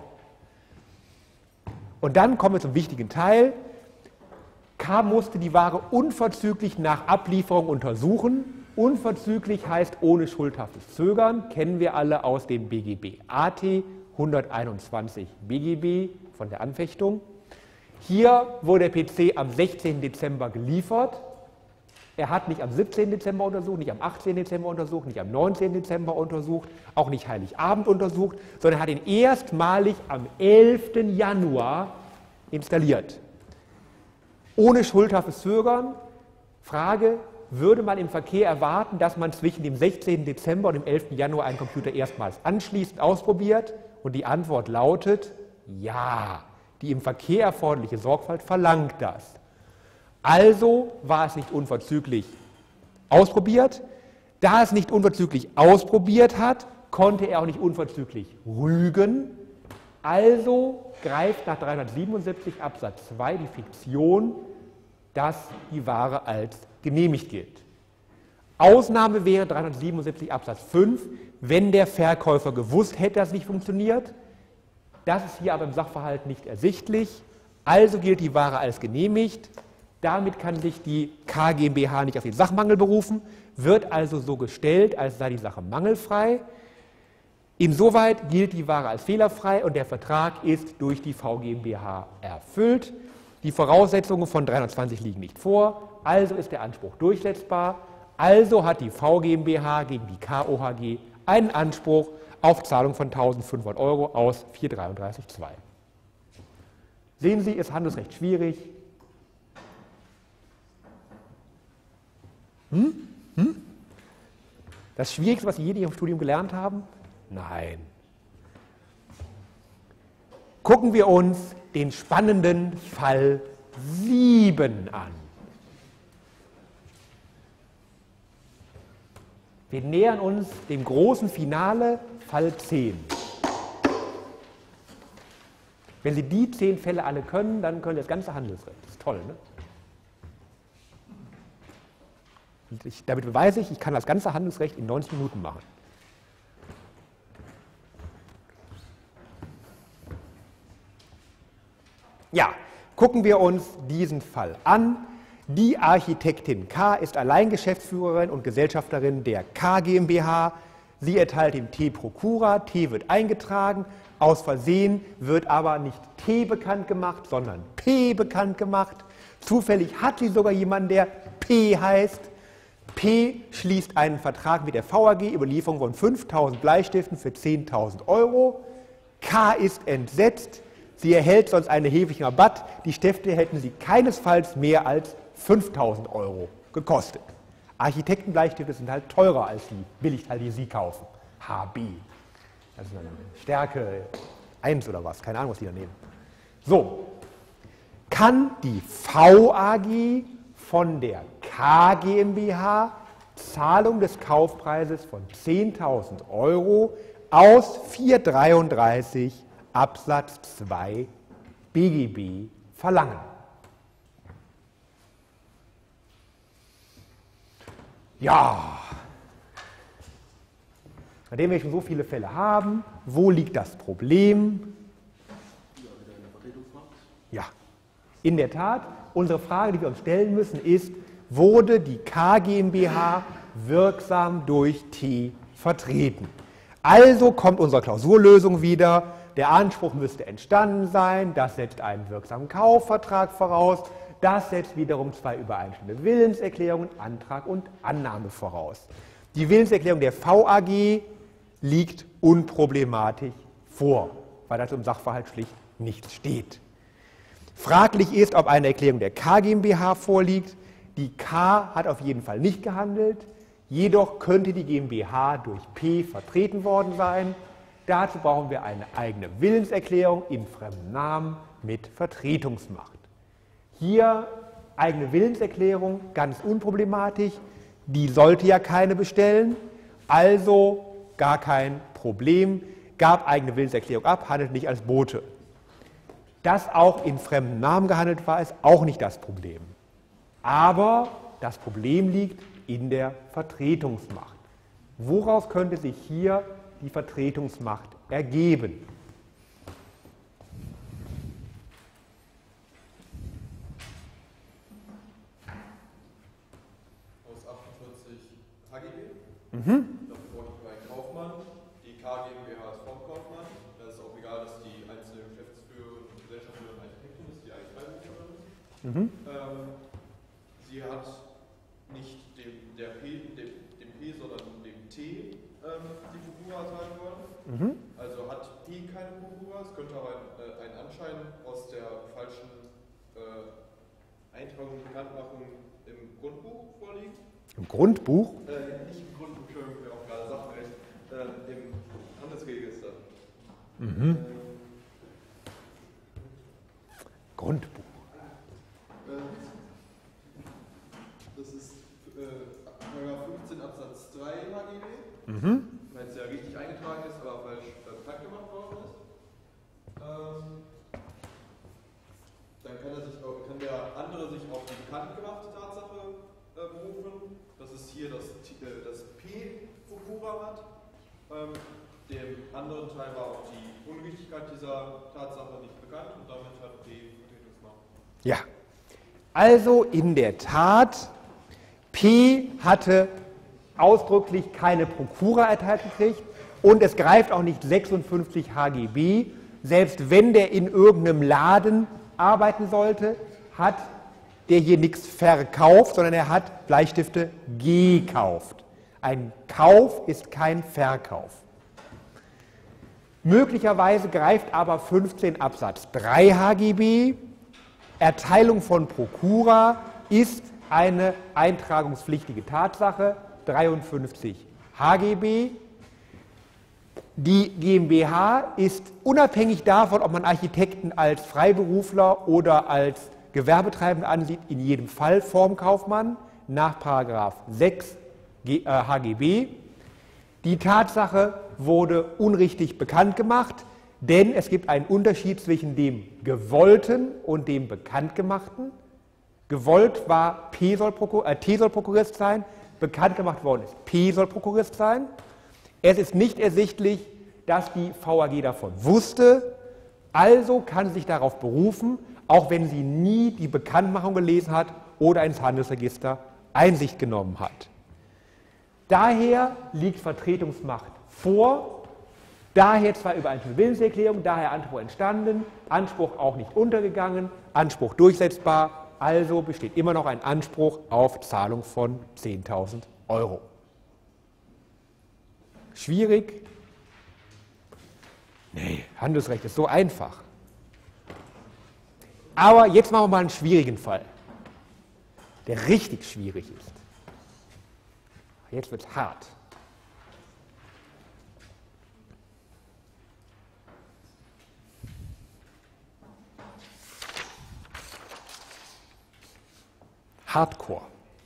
Und dann kommen wir zum wichtigen Teil. K musste die Ware unverzüglich nach Ablieferung untersuchen. Unverzüglich heißt ohne schuldhaftes Zögern, kennen wir alle aus dem B G B A T hunderteinundzwanzig B G B von der Anfechtung. Hier wurde der P C am sechzehnten Dezember geliefert. Er hat nicht am siebzehnten Dezember untersucht, nicht am achtzehnten Dezember untersucht, nicht am neunzehnten Dezember untersucht, auch nicht Heiligabend untersucht, sondern hat ihn erstmalig am elften Januar installiert. Ohne schuldhaftes Zögern. Frage: Würde man im Verkehr erwarten, dass man zwischen dem sechzehnten Dezember und dem elften Januar einen Computer erstmals anschließt, ausprobiert? Und die Antwort lautet ja. Die im Verkehr erforderliche Sorgfalt verlangt das. Also war es nicht unverzüglich ausprobiert. Da es nicht unverzüglich ausprobiert hat, konnte er auch nicht unverzüglich rügen. Also greift nach dreihundertsiebenundsiebzig Absatz zwei die Fiktion, dass die Ware als genehmigt gilt. Ausnahme wäre dreihundertsiebenundsiebzig Absatz fünf, wenn der Verkäufer gewusst hätte, dass es nicht funktioniert. Das ist hier aber im Sachverhalt nicht ersichtlich. Also gilt die Ware als genehmigt. Damit kann sich die K GmbH nicht auf den Sachmangel berufen, wird also so gestellt, als sei die Sache mangelfrei. Insoweit gilt die Ware als fehlerfrei und der Vertrag ist durch die V GmbH erfüllt. Die Voraussetzungen von dreihundertzwanzig liegen nicht vor, also ist der Anspruch durchsetzbar. Also hat die V GmbH gegen die K O H G einen Anspruch auf Zahlung von eintausendfünfhundert Euro aus vierhundertdreiunddreißig Absatz zwei. Sehen Sie, ist Handelsrecht schwierig. Hm? Hm? Das Schwierigste, was Sie je in Ihrem Studium gelernt haben? Nein. Gucken wir uns den spannenden Fall sieben an. Wir nähern uns dem großen Finale, Fall zehn. Wenn Sie die zehn Fälle alle können, dann können Sie das ganze Handelsrecht. Das ist toll, ne? Und ich, damit beweise ich, ich kann das ganze Handelsrecht in neunzig Minuten machen. Ja, gucken wir uns diesen Fall an. Die Architektin K. ist Alleingeschäftsführerin und Gesellschafterin der K GmbH. Sie erteilt dem T Prokura, T wird eingetragen. Aus Versehen wird aber nicht T bekannt gemacht, sondern P bekannt gemacht. Zufällig hat sie sogar jemanden, der P heißt. P schließt einen Vertrag mit der V A G über Lieferung von fünftausend Bleistiften für zehntausend Euro. K ist entsetzt. Sie erhält sonst einen erheblichen Rabatt. Die Stifte hätten sie keinesfalls mehr als fünftausend Euro gekostet. Architektenbleistifte sind halt teurer als die Billigteile, die Sie kaufen. H B. Das ist eine Stärke eins oder was, keine Ahnung, was die da nehmen. So, kann die V A G von der K GmbH Zahlung des Kaufpreises von zehntausend Euro aus vierhundertdreiunddreißig Absatz zwei B G B verlangen? Ja, nachdem wir schon so viele Fälle haben, wo liegt das Problem? Ja, in der Tat, unsere Frage, die wir uns stellen müssen, ist, wurde die K GmbH wirksam durch T vertreten? Also kommt unsere Klausurlösung wieder, der Anspruch müsste entstanden sein, das setzt einen wirksamen Kaufvertrag voraus, das setzt wiederum zwei übereinstimmende Willenserklärungen, Antrag und Annahme voraus. Die Willenserklärung der V A G liegt unproblematisch vor, weil dazu im Sachverhalt schlicht nichts steht. Fraglich ist, ob eine Erklärung der K GmbH vorliegt. Die K hat auf jeden Fall nicht gehandelt, jedoch könnte die GmbH durch P vertreten worden sein. Dazu brauchen wir eine eigene Willenserklärung in fremdem Namen mit Vertretungsmacht. Hier eigene Willenserklärung, ganz unproblematisch, die sollte ja keine bestellen, also gar kein Problem, gab eigene Willenserklärung ab, handelt nicht als Bote. Dass auch in fremdem Namen gehandelt war, ist auch nicht das Problem. Aber das Problem liegt in der Vertretungsmacht. Woraus könnte sich hier die Vertretungsmacht ergeben? Aus achtundvierzig H G B. Mhm. Davor war ein Kaufmann, die K GmbH ist Formkaufmann. Da ist auch egal, dass die einzelne Geschäftsführerin und Gesellschafterin Architektin ist, die eigentlich Freiberuflerin ist. Mhm. Ähm, sie hat nicht dem, der P, dem, dem P, sondern dem T ähm, die Prokura erteilen wollen. Mhm. Also hat P keine Prokura. Es könnte aber ein, äh, ein Anschein aus der falschen äh, Eintragung und Bekanntmachung im Grundbuch vorliegen. Im Grundbuch? Äh, nicht im Grundbuch, Entschuldigung, wäre auch gerade Sachrecht, äh, im Handelsregister. Mhm. Ähm, Grundbuch. Das ist äh, Paragraph fünfzehn Absatz drei H G B, Mhm. weil es ja richtig eingetragen ist, aber falsch äh, bekannt gemacht worden ist. Ähm, dann kann, er sich auch, kann der andere sich auf die bekannt gemachte Tatsache äh, berufen, dass es hier das, äh, das P Prokura hat. Ähm, dem anderen Teil war auch die Unrichtigkeit dieser Tatsache nicht bekannt und damit hat P Vertretungsmacht. Ja, also in der Tat, P hatte ausdrücklich keine Prokura erteilt gekriegt und es greift auch nicht sechsundfünfzig H G B. Selbst wenn der in irgendeinem Laden arbeiten sollte, hat der hier nichts verkauft, sondern er hat Bleistifte gekauft. Ein Kauf ist kein Verkauf. Möglicherweise greift aber fünfzehn Absatz drei H G B. Erteilung von Prokura ist eine eintragungspflichtige Tatsache, dreiundfünfzig H G B. Die GmbH ist unabhängig davon, ob man Architekten als Freiberufler oder als Gewerbetreibende ansieht, in jedem Fall Formkaufmann nach Paragraph sechs H G B. Die Tatsache wurde unrichtig bekannt gemacht, denn es gibt einen Unterschied zwischen dem Gewollten und dem Bekanntgemachten. Gewollt war P soll Prokur äh, T soll Prokurist sein, bekannt gemacht worden ist P soll Prokurist sein. Es ist nicht ersichtlich, dass die V A G davon wusste, also kann sie sich darauf berufen, auch wenn sie nie die Bekanntmachung gelesen hat oder ins Handelsregister Einsicht genommen hat. Daher liegt Vertretungsmacht vor, daher zwar übereinstimmende Willenserklärung, daher Anspruch entstanden, Anspruch auch nicht untergegangen, Anspruch durchsetzbar, also besteht immer noch ein Anspruch auf Zahlung von zehntausend Euro. Schwierig? Nee, Handelsrecht ist so einfach. Aber jetzt machen wir mal einen schwierigen Fall, der richtig schwierig ist. Jetzt wird es hart. Hardcore.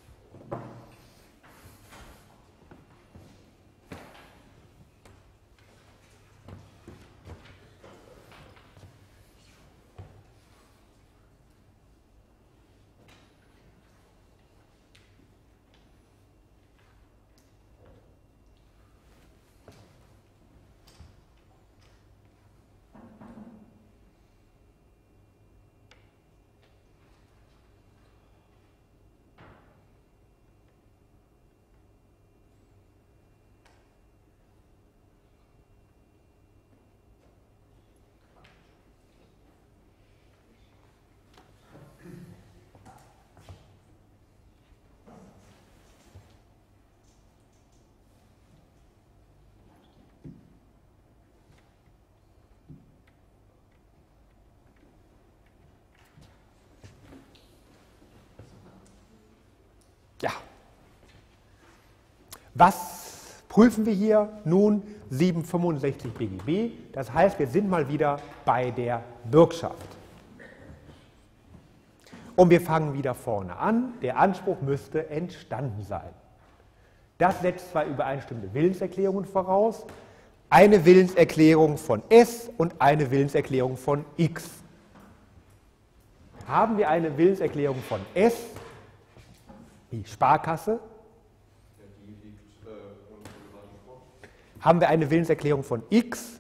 Ja. Was prüfen wir hier? Nun siebenhundertfünfundsechzig B G B. Das heißt, wir sind mal wieder bei der Bürgschaft. Und wir fangen wieder vorne an. Der Anspruch müsste entstanden sein. Das setzt zwei übereinstimmende Willenserklärungen voraus. Eine Willenserklärung von S und eine Willenserklärung von X. Haben wir eine Willenserklärung von S, die Sparkasse, haben wir eine Willenserklärung von X,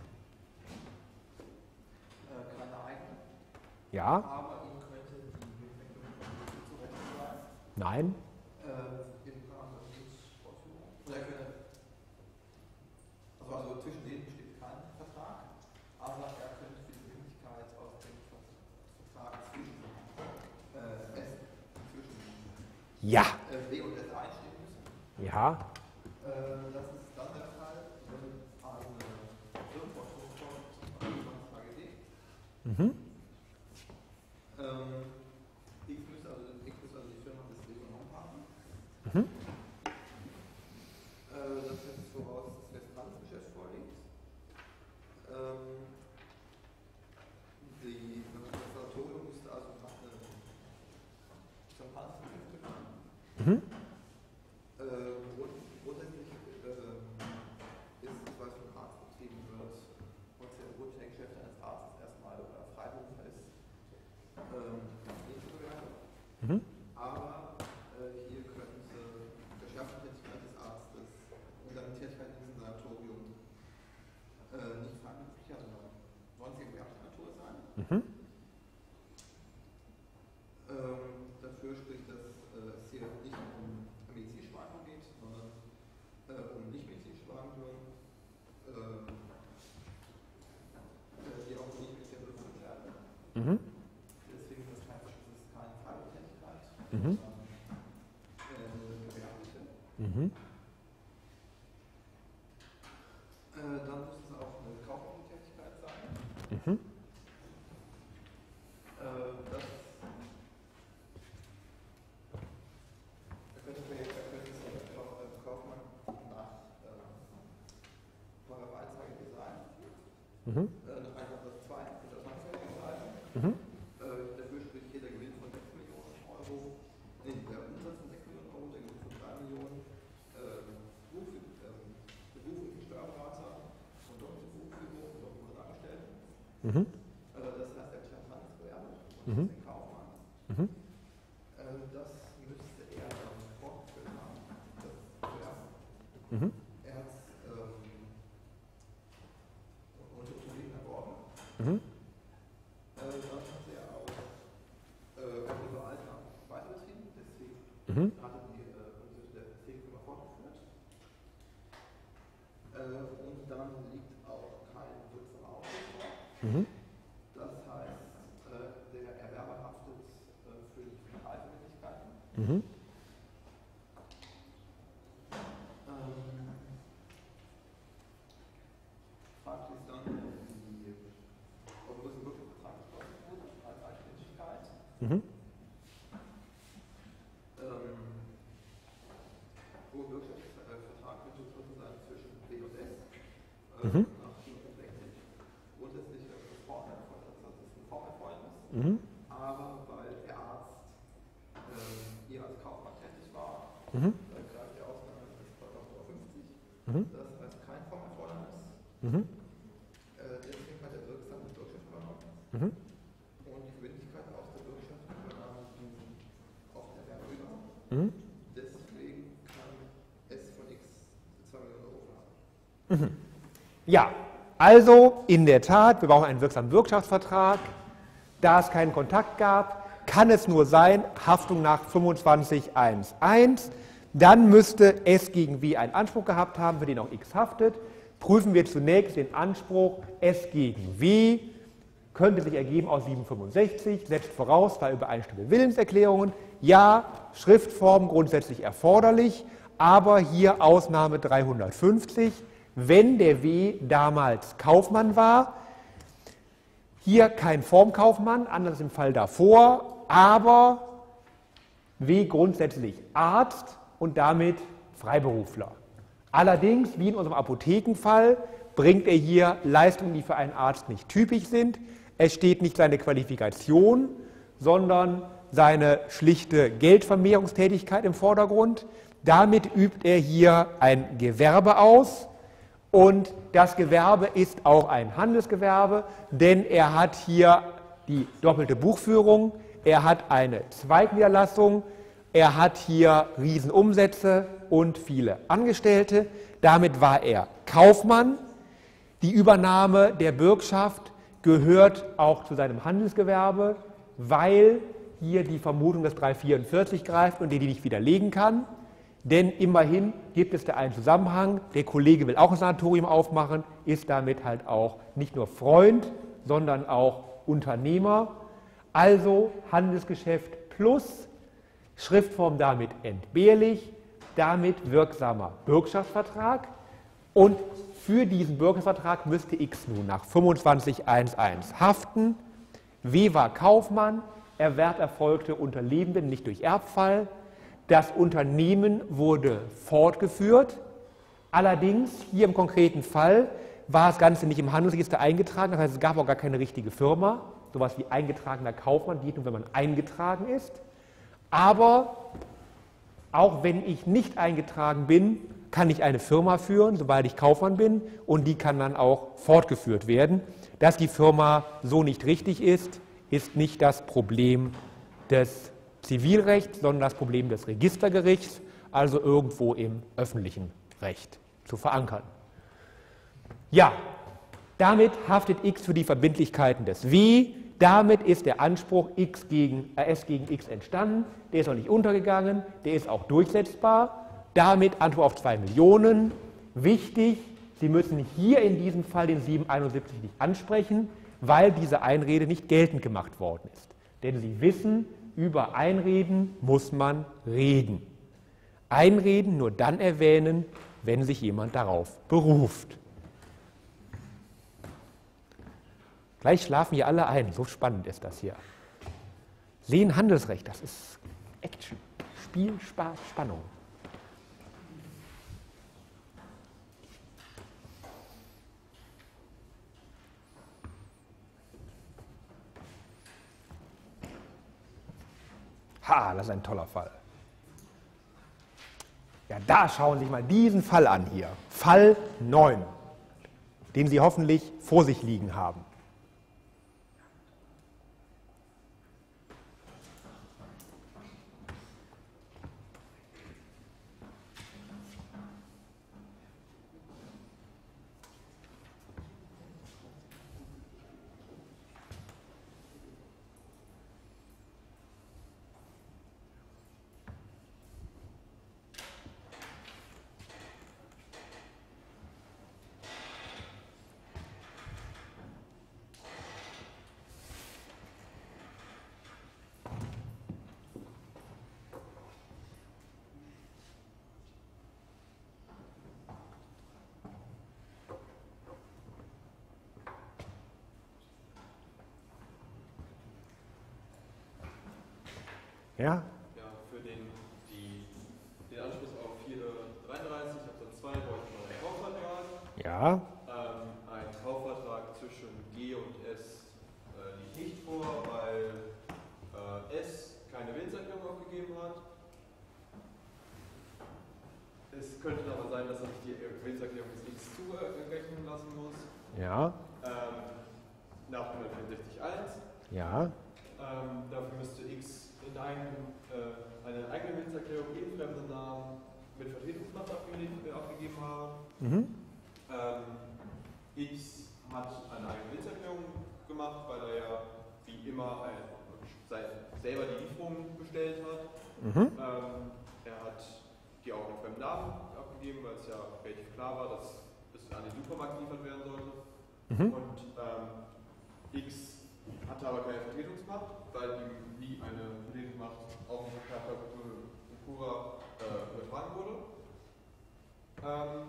Äh, keine eigene, ja, aber ihm könnte die Willenserklärung zu recht sein. nein, Äh, im Rahmen der Lebensfortführung. Oder er könnte, also, also zwischen denen besteht kein Vertrag, aber er könnte für die Möglichkeit aus dem Vertrag zwischen äh, S, zwischen ja, äh, B und S einstehen müssen. ja, Äh, das ist dann der Fall, wenn eine Firmenfortführung kommt, zwanzig H G D. mhm. Ähm, X müsste also, X müsste also die Firma des übernommen haben. Mhm. Äh, das setzt voraus, dass jetzt ein Handelsgeschäft vorliegt. Ähm, die, das Sanatorium müsste also nach einem zum Handelsgeschäft machen. Mhm. Äh, grund, grundsätzlich äh, ist es, was von Arzt betrieben wird, und der grundlegende Geschäft eines Arztes erstmal oder Freiberufler ist, ähm, nicht zu bewerten. Mhm. Aber äh, hier könnte der Schärfentätigkeit des Arztes und seine Tätigkeit in diesem Sanatorium äh, nicht freiberuflicher, sondern sonstige gewerbliche Natur sein. Mhm. Ähm, dafür spricht, dass äh, es hier nicht um medizinische Behandlung geht, sondern äh, um nicht-medizinische Behandlung, äh, äh, die auch nicht medizinisch durchgeführt werden. Mhm. Deswegen das heißt, es ist keine Freiberuflichkeit, Mhm. sondern äh, eine gewerbliche. Mhm. Äh, dann müsste es auch eine kaufmännische Tätigkeit sein. Mhm. Äh, das da könnte man jetzt da könnte es ein Kauf, äh, Kaufmann nach äh, Paragraph eins H G B sein. Mhm. Äh, einfach das zwei und das Handelsrecht schreiben. Mhm. Äh, dafür spricht hier der Gewinn von sechs Millionen Euro, nee, der Umsatz von sechs Millionen Euro, der Gewinn von drei Millionen, äh, Beruf, ähm, Beruf für Steuerberater und Doppelberufsführung und Doppelberufsangestellten. Mhm. Äh, das heißt, er betreibt Handelsgewerbe und Mhm. ist ein Kaufmann. Mhm. Äh, das müsste er dann fortgeführt haben, das Gewerbe. Mhm. Er hat es ähm, unter Unternehmen erworben. Mhm. Äh, dann hat er auch äh, auch über Alter weiterbetrieben, deswegen Mhm. hat er die äh, Untersuchung der Firma fortgeführt. Äh, und dann liegt auch kein wirksamer Ausdruck vor. Mhm. Das heißt, äh, der Erwerber haftet äh, für die Verhaltensmöglichkeiten. Mhm. Ähm, fragt ist dann, die, ob das ein Wirkungsvertrag geschlossen wurde als Eigenständigkeit. Mhm. Ähm, hohe Bürgschaft Mhm. Grundsätzlich ist das Formerfordernis, das ist ein Formerfordernis, mhm. aber weil der Arzt ähm, hier als Kaufmann tätig war, mhm. äh, greift die Ausnahme des Paragraph fünfzig, mhm. das heißt kein Formerfordernis, mhm. äh, deswegen hat er wirksam die Bürgschaft übernommen mhm. und die Verbindlichkeit aus der Bürgschaft übernahm auch der Verbrüder. Mhm. Deswegen kann S von X zwei Millionen Euro verlangen. Mhm. Ja, also in der Tat, wir brauchen einen wirksamen Bürgschaftsvertrag. Da es keinen Kontakt gab, kann es nur sein, Haftung nach fünfundzwanzig Absatz eins eins. Dann müsste S gegen W einen Anspruch gehabt haben, für den auch X haftet. Prüfen wir zunächst den Anspruch S gegen W. Könnte sich ergeben aus siebenhundertfünfundsechzig, setzt voraus, bei übereinstimmenden Willenserklärungen. Ja, Schriftform grundsätzlich erforderlich, aber hier Ausnahme dreihundertfünfzig. Wenn der W damals Kaufmann war, hier kein Formkaufmann, anders im Fall davor, aber W grundsätzlich Arzt und damit Freiberufler. Allerdings, wie in unserem Apothekenfall, bringt er hier Leistungen, die für einen Arzt nicht typisch sind. Es steht nicht seine Qualifikation, sondern seine schlichte Geldvermehrungstätigkeit im Vordergrund. Damit übt er hier ein Gewerbe aus. Und das Gewerbe ist auch ein Handelsgewerbe, denn er hat hier die doppelte Buchführung, er hat eine Zweigniederlassung, er hat hier Riesenumsätze und viele Angestellte. Damit war er Kaufmann. Die Übernahme der Bürgschaft gehört auch zu seinem Handelsgewerbe, weil hier die Vermutung des dreihundertvierundvierzig greift und die die nicht widerlegen kann. Denn immerhin gibt es da einen Zusammenhang, der Kollege will auch ein Sanatorium aufmachen, ist damit halt auch nicht nur Freund, sondern auch Unternehmer. Also Handelsgeschäft plus Schriftform damit entbehrlich, damit wirksamer Bürgschaftsvertrag. Und für diesen Bürgschaftsvertrag müsste X nun nach fünfundzwanzig Absatz eins eins haften. W war Kaufmann, Erwerb erfolgte unter Lebenden, nicht durch Erbfall. Das Unternehmen wurde fortgeführt, allerdings hier im konkreten Fall war das Ganze nicht im Handelsregister eingetragen, das heißt es gab auch gar keine richtige Firma, sowas wie eingetragener Kaufmann geht nur, wenn man eingetragen ist, aber auch wenn ich nicht eingetragen bin, kann ich eine Firma führen, sobald ich Kaufmann bin und die kann dann auch fortgeführt werden. Dass die Firma so nicht richtig ist, ist nicht das Problem des Zivilrecht, sondern das Problem des Registergerichts, also irgendwo im öffentlichen Recht zu verankern. Ja, damit haftet X für die Verbindlichkeiten des W, damit ist der Anspruch X gegen, äh, S gegen X entstanden, der ist auch nicht untergegangen, der ist auch durchsetzbar, damit Antwort auf zwei Millionen. Wichtig, Sie müssen hier in diesem Fall den siebenhunderteinundsiebzig nicht ansprechen, weil diese Einrede nicht geltend gemacht worden ist. Denn Sie wissen, über Einreden muss man reden. Einreden nur dann erwähnen, wenn sich jemand darauf beruft. Gleich schlafen hier alle ein, so spannend ist das hier. Sehen Handelsrecht, das ist Action, Spiel, Spaß, Spannung. Ha, das ist ein toller Fall. Ja, da schauen Sie sich mal diesen Fall an hier. Fall neun, den Sie hoffentlich vor sich liegen haben. Ja? Ja, für den, die, den Anschluss auf vier dreiunddreißig Absatz zwei brauche ich noch einen Kaufvertrag. Ja. Ähm, eine Willenserklärung aufgegeben hat. Es könnte aber sein, dass er sich die Willenserklärung des X zurechnen lassen muss. Ja. Ähm, nach hundertvierundsechzig Absatz eins. Ja. Ähm, dafür müsste X in einem, äh, eine eigene Willenserklärung in fremden Namen mit Vertretungsmacht abgegeben haben. Mhm. Ähm, X hat eine eigene Willenserklärung gemacht, weil er ja wie immer ein, selber die Lieferung bestellt hat. Mhm. Ähm, er hat die auch in fremden Namen abgegeben, weil es ja relativ klar war, dass es an den Supermarkt geliefert werden sollte. Mhm. Und ähm, X hatte aber keine Vertretungsmacht, weil ihm nie eine Vertretungsmacht auf den Prokura äh, übertragen wurde. Ähm,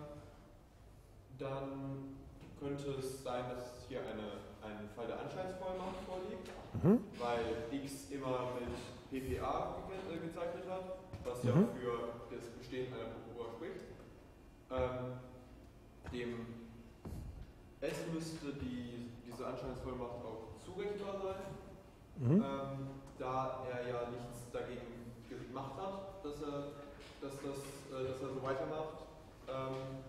dann könnte es sein, dass hier eine, ein Fall der Anscheinsvollmacht vorliegt, Mhm. weil X immer mit P P A ge gezeichnet hat, was ja Mhm. für das Bestehen einer Prokura spricht. Ähm, dem S müsste die, diese Anscheinsvollmacht auch zurechenbar sein, Mhm. ähm, da er ja nichts dagegen gemacht hat, dass er, dass das, äh, dass er so weitermacht. Ähm,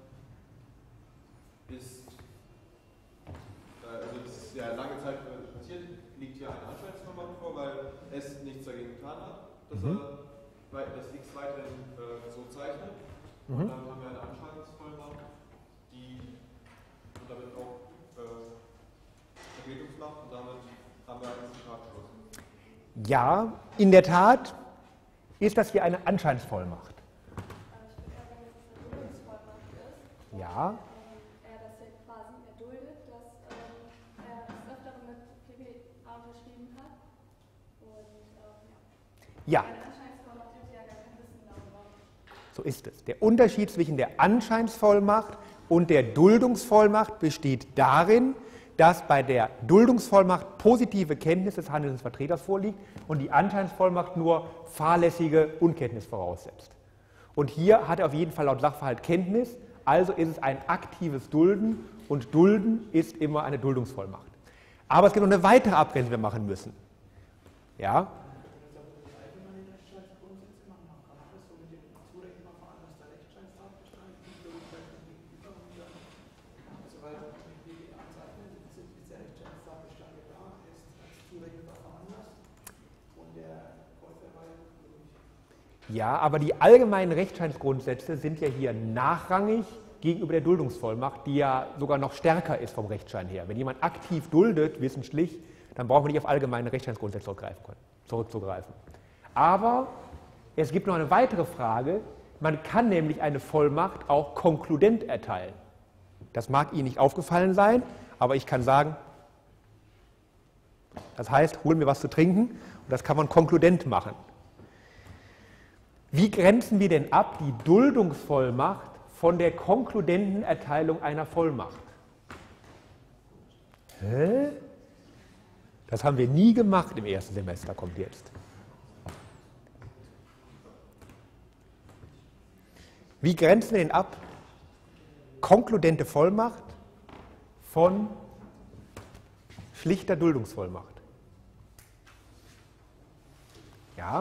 ist, äh, also das ist ja lange Zeit passiert, liegt hier eine Anscheinsvollmacht vor, weil S nichts dagegen getan hat, dass Mhm. er weil das X weiterhin äh, so zeichnet. Mhm. Und dann haben wir eine Anscheinsvollmacht, die und damit auch äh, Vertretungsmacht und damit haben wir einen Zitatschluss. Ja, in der Tat ist das hier eine Anscheinsvollmacht. Äh, Ich würde eher sagen, dass es eine Duldungsvollmacht ist. Ja. Ähm, er das ja quasi erduldet, dass ähm, er des Öfteren mit P P A unterschrieben hat. Und ähm, ja. Ja. Eine Anscheinsvollmacht hätte ja gar kein Wissen darüber. So ist es. Der Unterschied zwischen der Anscheinsvollmacht und der Duldungsvollmacht besteht darin, dass bei der Duldungsvollmacht positive Kenntnis des handelnden Vertreters vorliegt und die Anscheinsvollmacht nur fahrlässige Unkenntnis voraussetzt. Und hier hat er auf jeden Fall laut Sachverhalt Kenntnis, also ist es ein aktives Dulden und Dulden ist immer eine Duldungsvollmacht. Aber es gibt noch eine weitere Abgrenzung, die wir machen müssen. Ja? Ja, aber die allgemeinen Rechtsscheinsgrundsätze sind ja hier nachrangig gegenüber der Duldungsvollmacht, die ja sogar noch stärker ist vom Rechtsschein her. Wenn jemand aktiv duldet, wissentlich, dann braucht man nicht auf allgemeine Rechtsscheinsgrundsätze zurückgreifen können, zurückzugreifen. Aber es gibt noch eine weitere Frage. Man kann nämlich eine Vollmacht auch konkludent erteilen. Das mag Ihnen nicht aufgefallen sein, aber ich kann sagen, das heißt, hol mir was zu trinken und das kann man konkludent machen. Wie grenzen wir denn ab die Duldungsvollmacht von der konkludenten Erteilung einer Vollmacht? Hä? Das haben wir nie gemacht im ersten Semester, kommt jetzt. Wie grenzen wir denn ab konkludente Vollmacht von schlichter Duldungsvollmacht? Ja?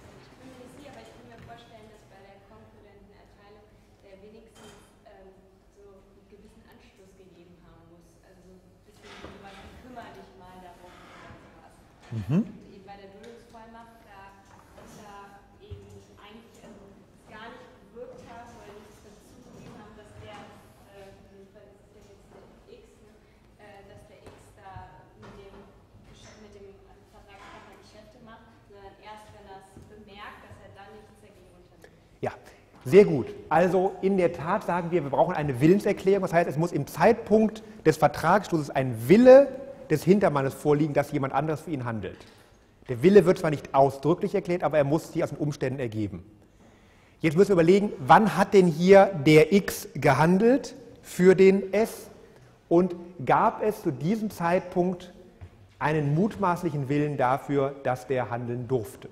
Mhm. Eben bei der Duldungsvollmacht, da ist da eben eigentlich also gar nicht gewirkt haben, weil nichts dazu gegeben haben, dass der, äh, in dem Fall ist der jetzt der X, ne, äh, dass der X da mit dem, mit dem Vertragspartner Geschäfte macht, sondern erst wenn er es bemerkt, dass er dann nichts dagegen unternimmt. Ja, sehr gut. Also in der Tat sagen wir, wir brauchen eine Willenserklärung. Das heißt, es muss im Zeitpunkt des Vertragsschlusses ein Wille des Hintermannes vorliegen, dass jemand anderes für ihn handelt. Der Wille wird zwar nicht ausdrücklich erklärt, aber er muss sich aus den Umständen ergeben. Jetzt müssen wir überlegen, wann hat denn hier der X gehandelt für den S und gab es zu diesem Zeitpunkt einen mutmaßlichen Willen dafür, dass der handeln durfte.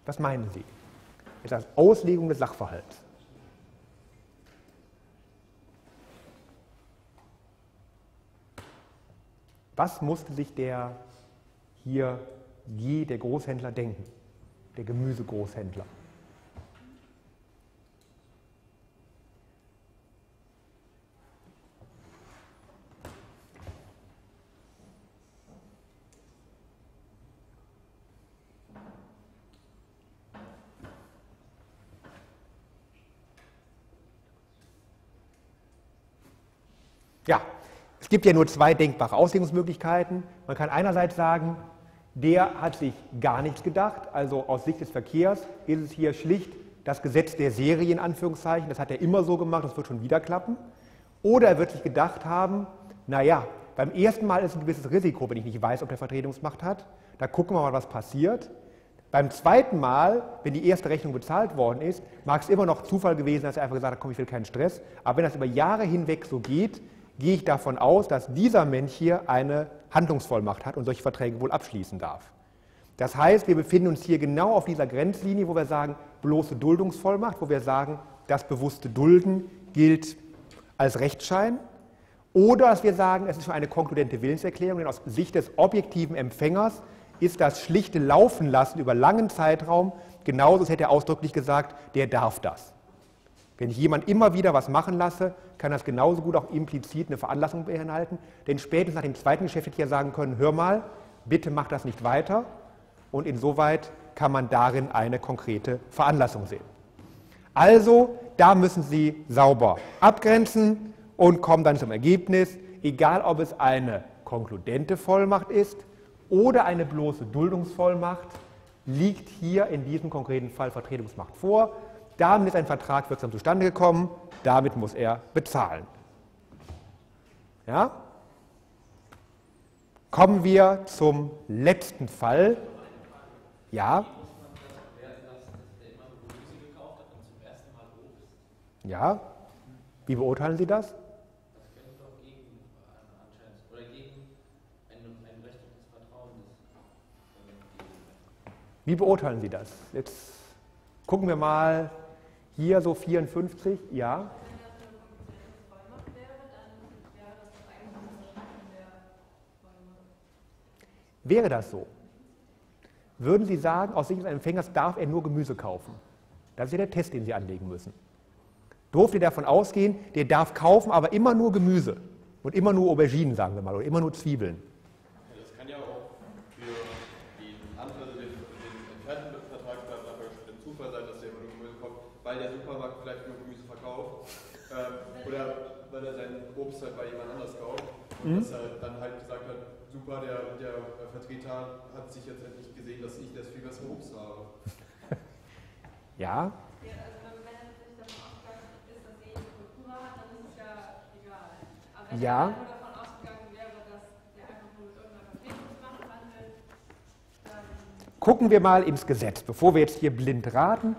Was meinen Sie? Ist das Auslegung des Sachverhalts? Was musste sich der hier G, der Großhändler, denken? Der Gemüsegroßhändler. Ja, es gibt ja nur zwei denkbare Auslegungsmöglichkeiten. Man kann einerseits sagen, der hat sich gar nichts gedacht, also aus Sicht des Verkehrs ist es hier schlicht das Gesetz der Serie in Anführungszeichen, das hat er immer so gemacht, das wird schon wieder klappen. Oder er wird sich gedacht haben, naja, beim ersten Mal ist ein gewisses Risiko, wenn ich nicht weiß, ob der Vertretungsmacht hat, da gucken wir mal, was passiert. Beim zweiten Mal, wenn die erste Rechnung bezahlt worden ist, mag es immer noch Zufall gewesen sein, dass er einfach gesagt hat, komm, ich will keinen Stress, aber wenn das über Jahre hinweg so geht, gehe ich davon aus, dass dieser Mensch hier eine Handlungsvollmacht hat und solche Verträge wohl abschließen darf. Das heißt, wir befinden uns hier genau auf dieser Grenzlinie, wo wir sagen, bloße Duldungsvollmacht, wo wir sagen, das bewusste Dulden gilt als Rechtsschein, oder dass wir sagen, es ist schon eine konkludente Willenserklärung, denn aus Sicht des objektiven Empfängers ist das schlichte Laufenlassen über langen Zeitraum genauso, als hätte er ausdrücklich gesagt, der darf das. Wenn ich jemand immer wieder was machen lasse, kann das genauso gut auch implizit eine Veranlassung beinhalten, denn spätestens nach dem zweiten Geschäftsverkehr sagen können, hör mal, bitte mach das nicht weiter, und insoweit kann man darin eine konkrete Veranlassung sehen. Also, da müssen Sie sauber abgrenzen und kommen dann zum Ergebnis, egal ob es eine konkludente Vollmacht ist oder eine bloße Duldungsvollmacht, liegt hier in diesem konkreten Fall Vertretungsmacht vor. Damit ist ein Vertrag wirksam zustande gekommen, damit muss er bezahlen. Ja? Kommen wir zum letzten Fall. Ja? Ja? Wie beurteilen Sie das? Wie beurteilen Sie das? Jetzt gucken wir mal. Hier so vierundfünfzig, ja. Wäre das so? Würden Sie sagen, aus Sicht des Empfängers darf er nur Gemüse kaufen? Das ist ja der Test, den Sie anlegen müssen. Durfte davon ausgehen, der darf kaufen, aber immer nur Gemüse und immer nur Auberginen, sagen wir mal, oder immer nur Zwiebeln. Das kann ja auch für den anderen, den, den entfernten Vertragspartner der Zufall sein, dass er immer nur Gemüse kauft, weil der Supermarkt vielleicht nur Gemüse verkauft äh, oder weil er sein Obst halt bei jemand anders kauft und mhm. dass er dann halt gesagt hat, super, der, der Vertreter hat sich jetzt endlich gesehen, dass ich das viel bessere Obst habe. Ja? Ja, also wenn er sich davon ausgegangen ist, dass er eine Kultur hat, dann ist es ja egal. Aber wenn ja. er nur davon ausgegangen wäre, dass der einfach nur mit irgendeiner Vertretungsmacht handelt, dann... Gucken wir mal ins Gesetz, bevor wir jetzt hier blind raten.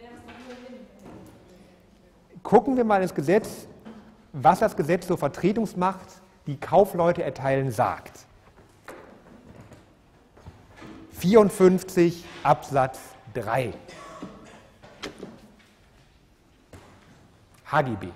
Gucken wir mal ins Gesetz, was das Gesetz zur Vertretungsmacht, die Kaufleute erteilen, sagt. vierundfünfzig Absatz drei. H G B.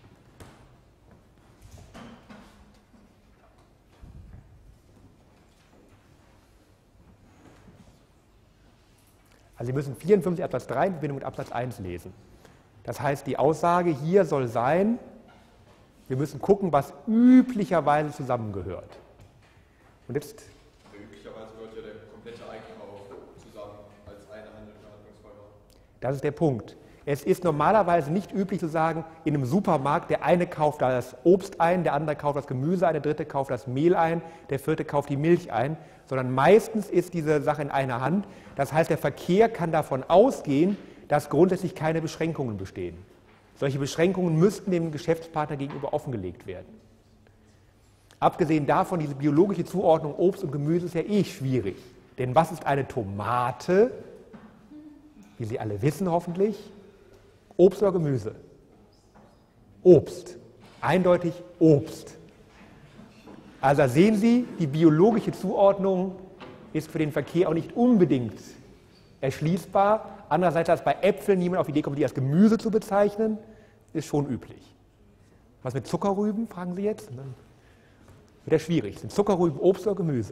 Also Sie müssen vierundfünfzig Absatz drei in Verbindung mit Absatz eins lesen. Das heißt, die Aussage hier soll sein, wir müssen gucken, was üblicherweise zusammengehört. Und jetzt... Üblicherweise gehört ja der komplette Einkauf zusammen als eine Handlungsvollmacht. Das ist der Punkt. Es ist normalerweise nicht üblich zu sagen, in einem Supermarkt, der eine kauft das Obst ein, der andere kauft das Gemüse ein, der dritte kauft das Mehl ein, der vierte kauft die Milch ein, sondern meistens ist diese Sache in einer Hand. Das heißt, der Verkehr kann davon ausgehen, dass grundsätzlich keine Beschränkungen bestehen. Solche Beschränkungen müssten dem Geschäftspartner gegenüber offengelegt werden. Abgesehen davon, diese biologische Zuordnung Obst und Gemüse ist ja eh schwierig. Denn was ist eine Tomate? Wie Sie alle wissen hoffentlich. Obst oder Gemüse? Obst. Eindeutig Obst. Also sehen Sie, die biologische Zuordnung ist für den Verkehr auch nicht unbedingt erschließbar. Andererseits, dass bei Äpfeln niemand auf die Idee kommt, die als Gemüse zu bezeichnen, ist schon üblich. Was mit Zuckerrüben, fragen Sie jetzt? Dann wird ja schwierig. Sind Zuckerrüben Obst oder Gemüse?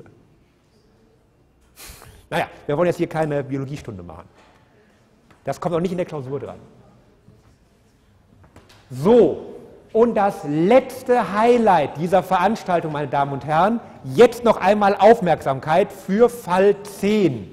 Naja, wir wollen jetzt hier keine Biologiestunde machen. Das kommt auch nicht in der Klausur dran. So, und das letzte Highlight dieser Veranstaltung, meine Damen und Herren, jetzt noch einmal Aufmerksamkeit für Fall zehn.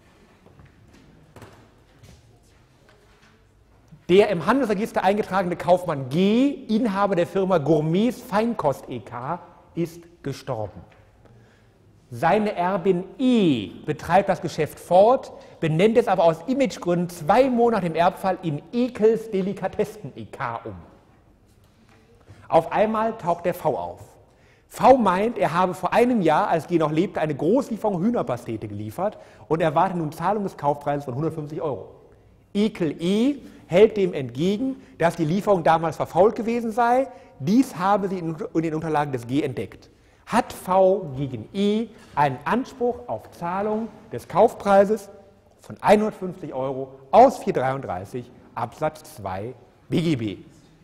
Der im Handelsregister eingetragene Kaufmann G, Inhaber der Firma Gourmets Feinkost e K, ist gestorben. Seine Erbin E betreibt das Geschäft fort, benennt es aber aus Imagegründen zwei Monate im Erbfall in Ekels Delikatessen e K um. Auf einmal taucht der V auf. V meint, er habe vor einem Jahr, als G noch lebte, eine Großlieferung Hühnerpastete geliefert und erwartet nun Zahlung des Kaufpreises von hundertfünfzig Euro. Ekel E hält dem entgegen, dass die Lieferung damals verfault gewesen sei. Dies habe sie in den Unterlagen des G entdeckt. Hat V gegen E einen Anspruch auf Zahlung des Kaufpreises von hundertfünfzig Euro aus vierhundertdreiunddreißig Absatz zwei B G B.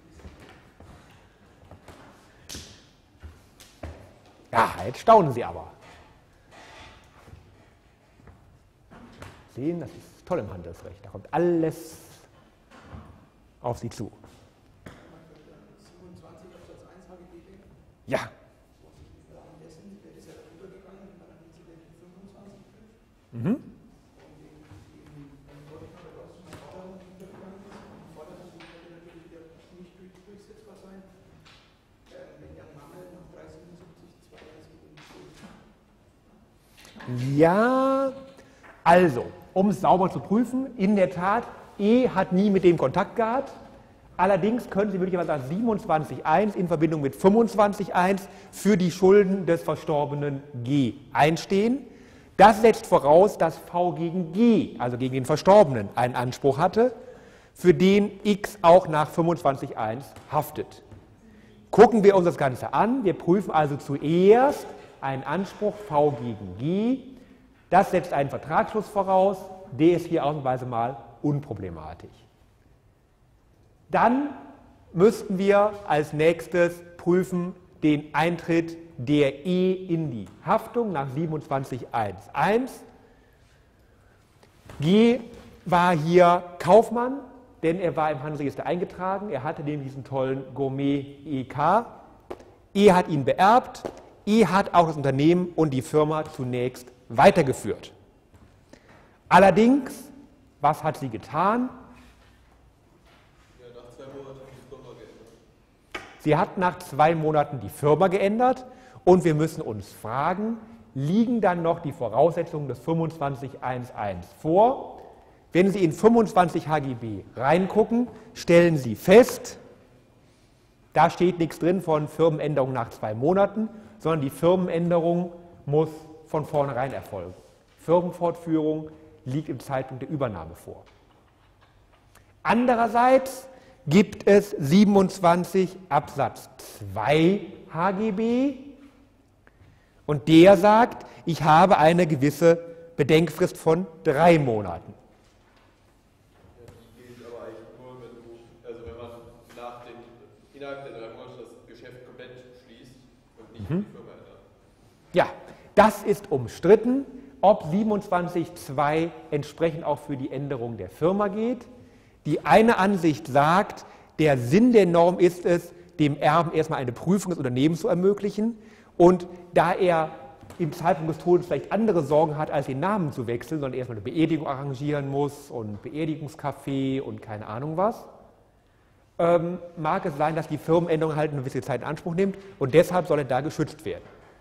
Ja, jetzt staunen Sie aber. Sehen, das ist toll im Handelsrecht. Da kommt alles auf Sie zu. siebenundzwanzig Absatz eins H G B. Ja. Mhm. Ja, also, um es sauber zu prüfen, in der Tat, E hat nie mit dem Kontakt gehabt. Allerdings können Sie möglicherweise sagen, siebenundzwanzig Absatz eins in Verbindung mit fünfundzwanzig Absatz eins für die Schulden des verstorbenen G einstehen. Das setzt voraus, dass V gegen G, also gegen den Verstorbenen, einen Anspruch hatte, für den X auch nach fünfundzwanzig Absatz eins haftet. Gucken wir uns das Ganze an. Wir prüfen also zuerst einen Anspruch V gegen G. Das setzt einen Vertragsschluss voraus. Der ist hier ausnahmsweise mal unproblematisch. Dann müssten wir als nächstes prüfen den Eintritt der E in die Haftung nach siebenundzwanzig Absatz eins. G war hier Kaufmann, denn er war im Handelsregister eingetragen. Er hatte nämlich diesen tollen Gourmet E K. E hat ihn beerbt. E hat auch das Unternehmen und die Firma zunächst weitergeführt. Allerdings, was hat sie getan? Ja, nach zwei Monaten die Firma geändert. Sie hat nach zwei Monaten die Firma geändert und wir müssen uns fragen, liegen dann noch die Voraussetzungen des fünfundzwanzig Absatz eins vor? Wenn Sie in fünfundzwanzig H G B reingucken, stellen Sie fest, da steht nichts drin von Firmenänderung nach zwei Monaten, sondern die Firmenänderung muss von vornherein erfolgen. Firmenfortführung liegt im Zeitpunkt der Übernahme vor. Andererseits gibt es siebenundzwanzig Absatz zwei H G B und der sagt, ich habe eine gewisse Bedenkfrist von drei Monaten. Ja, die gilt aber eigentlich nur, wenn, du, also wenn man nach dem, innerhalb der drei Monate das Geschäft komplett schließt und nicht mhm. die Firma ändert. Ja, das ist umstritten, ob siebenundzwanzig Absatz zwei entsprechend auch für die Änderung der Firma geht. Die eine Ansicht sagt, der Sinn der Norm ist es, dem Erben erstmal eine Prüfung des Unternehmens zu ermöglichen und da er im Zeitpunkt des Todes vielleicht andere Sorgen hat, als den Namen zu wechseln, sondern erstmal eine Beerdigung arrangieren muss und Beerdigungskaffee und keine Ahnung was, ähm, mag es sein, dass die Firmenänderung halt eine gewisse Zeit in Anspruch nimmt und deshalb soll er da geschützt werden.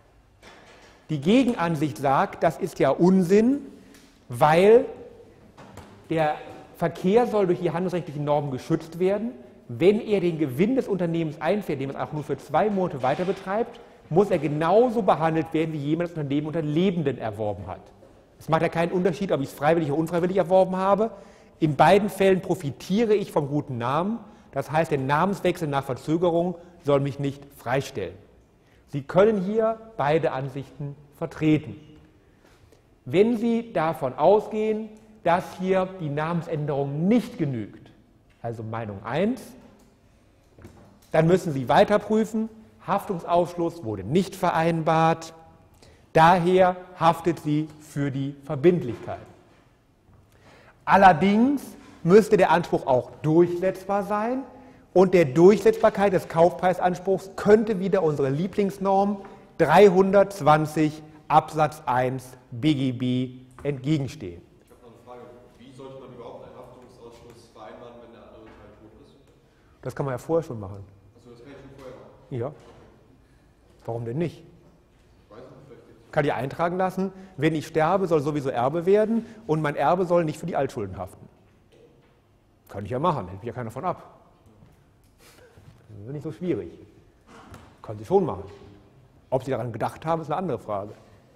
Die Gegenansicht sagt, das ist ja Unsinn, weil der Verkehr soll durch die handelsrechtlichen Normen geschützt werden. Wenn er den Gewinn des Unternehmens einfährt, den er auch nur für zwei Monate weiter betreibt, muss er genauso behandelt werden, wie jemand das Unternehmen unter Lebenden erworben hat. Es macht ja keinen Unterschied, ob ich es freiwillig oder unfreiwillig erworben habe. In beiden Fällen profitiere ich vom guten Namen. Das heißt, der Namenswechsel nach Verzögerung soll mich nicht freistellen. Sie können hier beide Ansichten vertreten. Wenn Sie davon ausgehen, dass hier die Namensänderung nicht genügt, also Meinung eins, dann müssen Sie weiter prüfen. Haftungsausschluss wurde nicht vereinbart, daher haftet sie für die Verbindlichkeit. Allerdings müsste der Anspruch auch durchsetzbar sein und der Durchsetzbarkeit des Kaufpreisanspruchs könnte wieder unsere Lieblingsnorm dreihundertzwanzig Absatz eins B G B entgegenstehen. Ich habe noch eine Frage. Wie sollte man überhaupt einen Haftungsausschluss vereinbaren, wenn der andere Teil tot ist? Das kann man ja vorher schon machen. Also das kann ich schon vorher machen? Ja. Warum denn nicht? Ich weiß nicht, vielleicht nicht. Kann ich eintragen lassen, wenn ich sterbe, soll sowieso Erbe werden und mein Erbe soll nicht für die Altschulden haften. Kann ich ja machen, hält mich ja keiner von ab. Das ist nicht so schwierig. Können Sie schon machen. Ob Sie daran gedacht haben, ist eine andere Frage.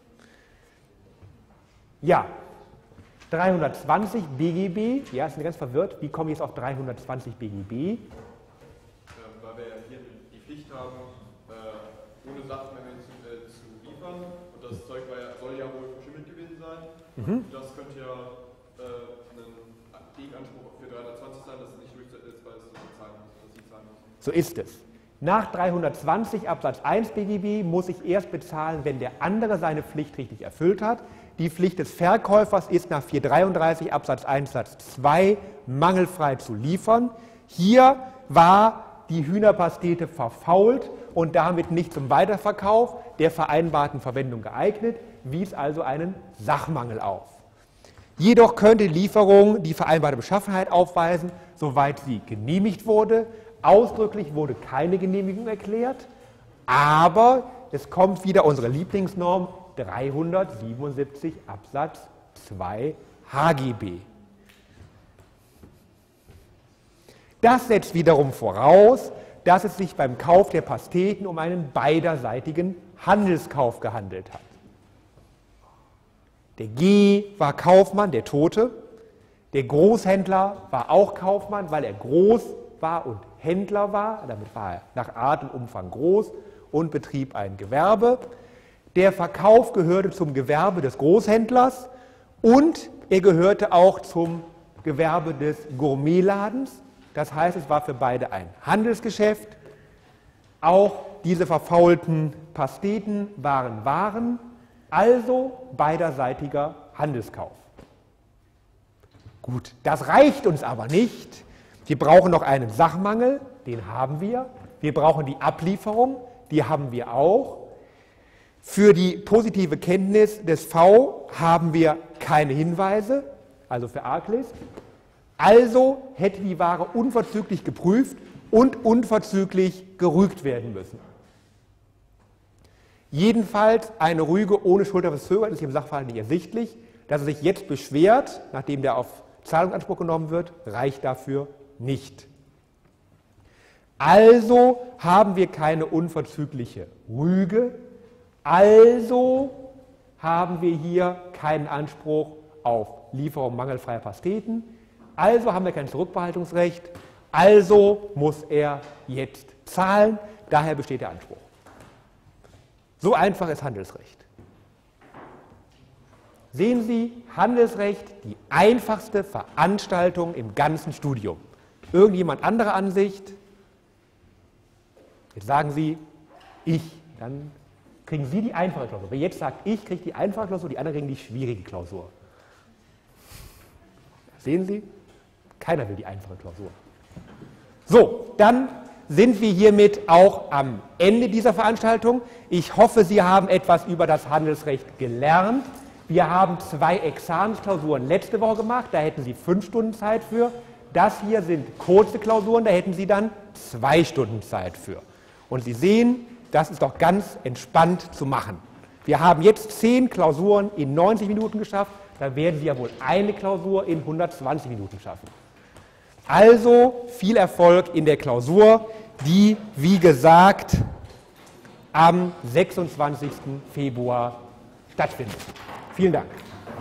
Ja, dreihundertzwanzig B G B, ja, sind ganz verwirrt. Wie komme ich jetzt auf dreihundertzwanzig B G B? Ähm, weil wir ja hier die Pflicht haben, äh, ohne Sachmangel zu, äh, zu liefern. Und das Zeug war ja, soll ja wohl verschimmelt gewesen sein. Mhm. Und das könnte ja äh, ein Gegenanspruch für dreihundertzwanzig sein, dass es nicht durchsetzbar ist, dass Sie zahlen müssen. Dass Sie zahlen müssen. So ist es. Nach dreihundertzwanzig Absatz eins B G B muss ich erst bezahlen, wenn der andere seine Pflicht richtig erfüllt hat. Die Pflicht des Verkäufers ist nach vierhundertdreiunddreißig Absatz eins Satz zwei mangelfrei zu liefern. Hier war die Hühnerpastete verfault und damit nicht zum Weiterverkauf der vereinbarten Verwendung geeignet, wies also einen Sachmangel auf. Jedoch könnte die Lieferung die vereinbarte Beschaffenheit aufweisen, soweit sie genehmigt wurde. Ausdrücklich wurde keine Genehmigung erklärt, aber es kommt wieder unsere Lieblingsnorm dreihundertsiebenundsiebzig Absatz zwei H G B. Das setzt wiederum voraus, dass es sich beim Kauf der Pasteten um einen beiderseitigen Handelskauf gehandelt hat. Der G war Kaufmann, der Tote. Der Großhändler war auch Kaufmann, weil er groß war und Händler war. Damit war er nach Art und Umfang groß und betrieb ein Gewerbe. Der Verkauf gehörte zum Gewerbe des Großhändlers und er gehörte auch zum Gewerbe des Gourmetladens. Das heißt, es war für beide ein Handelsgeschäft. Auch diese verfaulten Pasteten waren Waren, also beiderseitiger Handelskauf. Gut, das reicht uns aber nicht. Wir brauchen noch einen Sachmangel, den haben wir. Wir brauchen die Ablieferung, die haben wir auch. Für die positive Kenntnis des V haben wir keine Hinweise, also für Arglist. Also hätte die Ware unverzüglich geprüft und unverzüglich gerügt werden müssen. Jedenfalls eine Rüge ohne Schuldverzögerung ist im Sachverhalt nicht ersichtlich. Dass er sich jetzt beschwert, nachdem der auf Zahlungsanspruch genommen wird, reicht dafür nicht. Also haben wir keine unverzügliche Rüge, also haben wir hier keinen Anspruch auf Lieferung mangelfreier Pasteten, also haben wir kein Zurückbehaltungsrecht, also muss er jetzt zahlen, daher besteht der Anspruch. So einfach ist Handelsrecht. Sehen Sie, Handelsrecht, die einfachste Veranstaltung im ganzen Studium. Irgendjemand anderer Ansicht? Jetzt sagen Sie, ich, dann kriegen Sie die einfache Klausur. Wer jetzt sagt, ich kriege die einfache Klausur, die anderen kriegen die schwierige Klausur. Sehen Sie? Keiner will die einfache Klausur. So, dann sind wir hiermit auch am Ende dieser Veranstaltung. Ich hoffe, Sie haben etwas über das Handelsrecht gelernt. Wir haben zwei Examensklausuren letzte Woche gemacht, da hätten Sie fünf Stunden Zeit für. Das hier sind kurze Klausuren, da hätten Sie dann zwei Stunden Zeit für. Und Sie sehen, das ist doch ganz entspannt zu machen. Wir haben jetzt zehn Klausuren in neunzig Minuten geschafft, da werden Sie ja wohl eine Klausur in hundertzwanzig Minuten schaffen. Also viel Erfolg in der Klausur, die, wie gesagt, am sechsundzwanzigsten Februar stattfindet. Vielen Dank.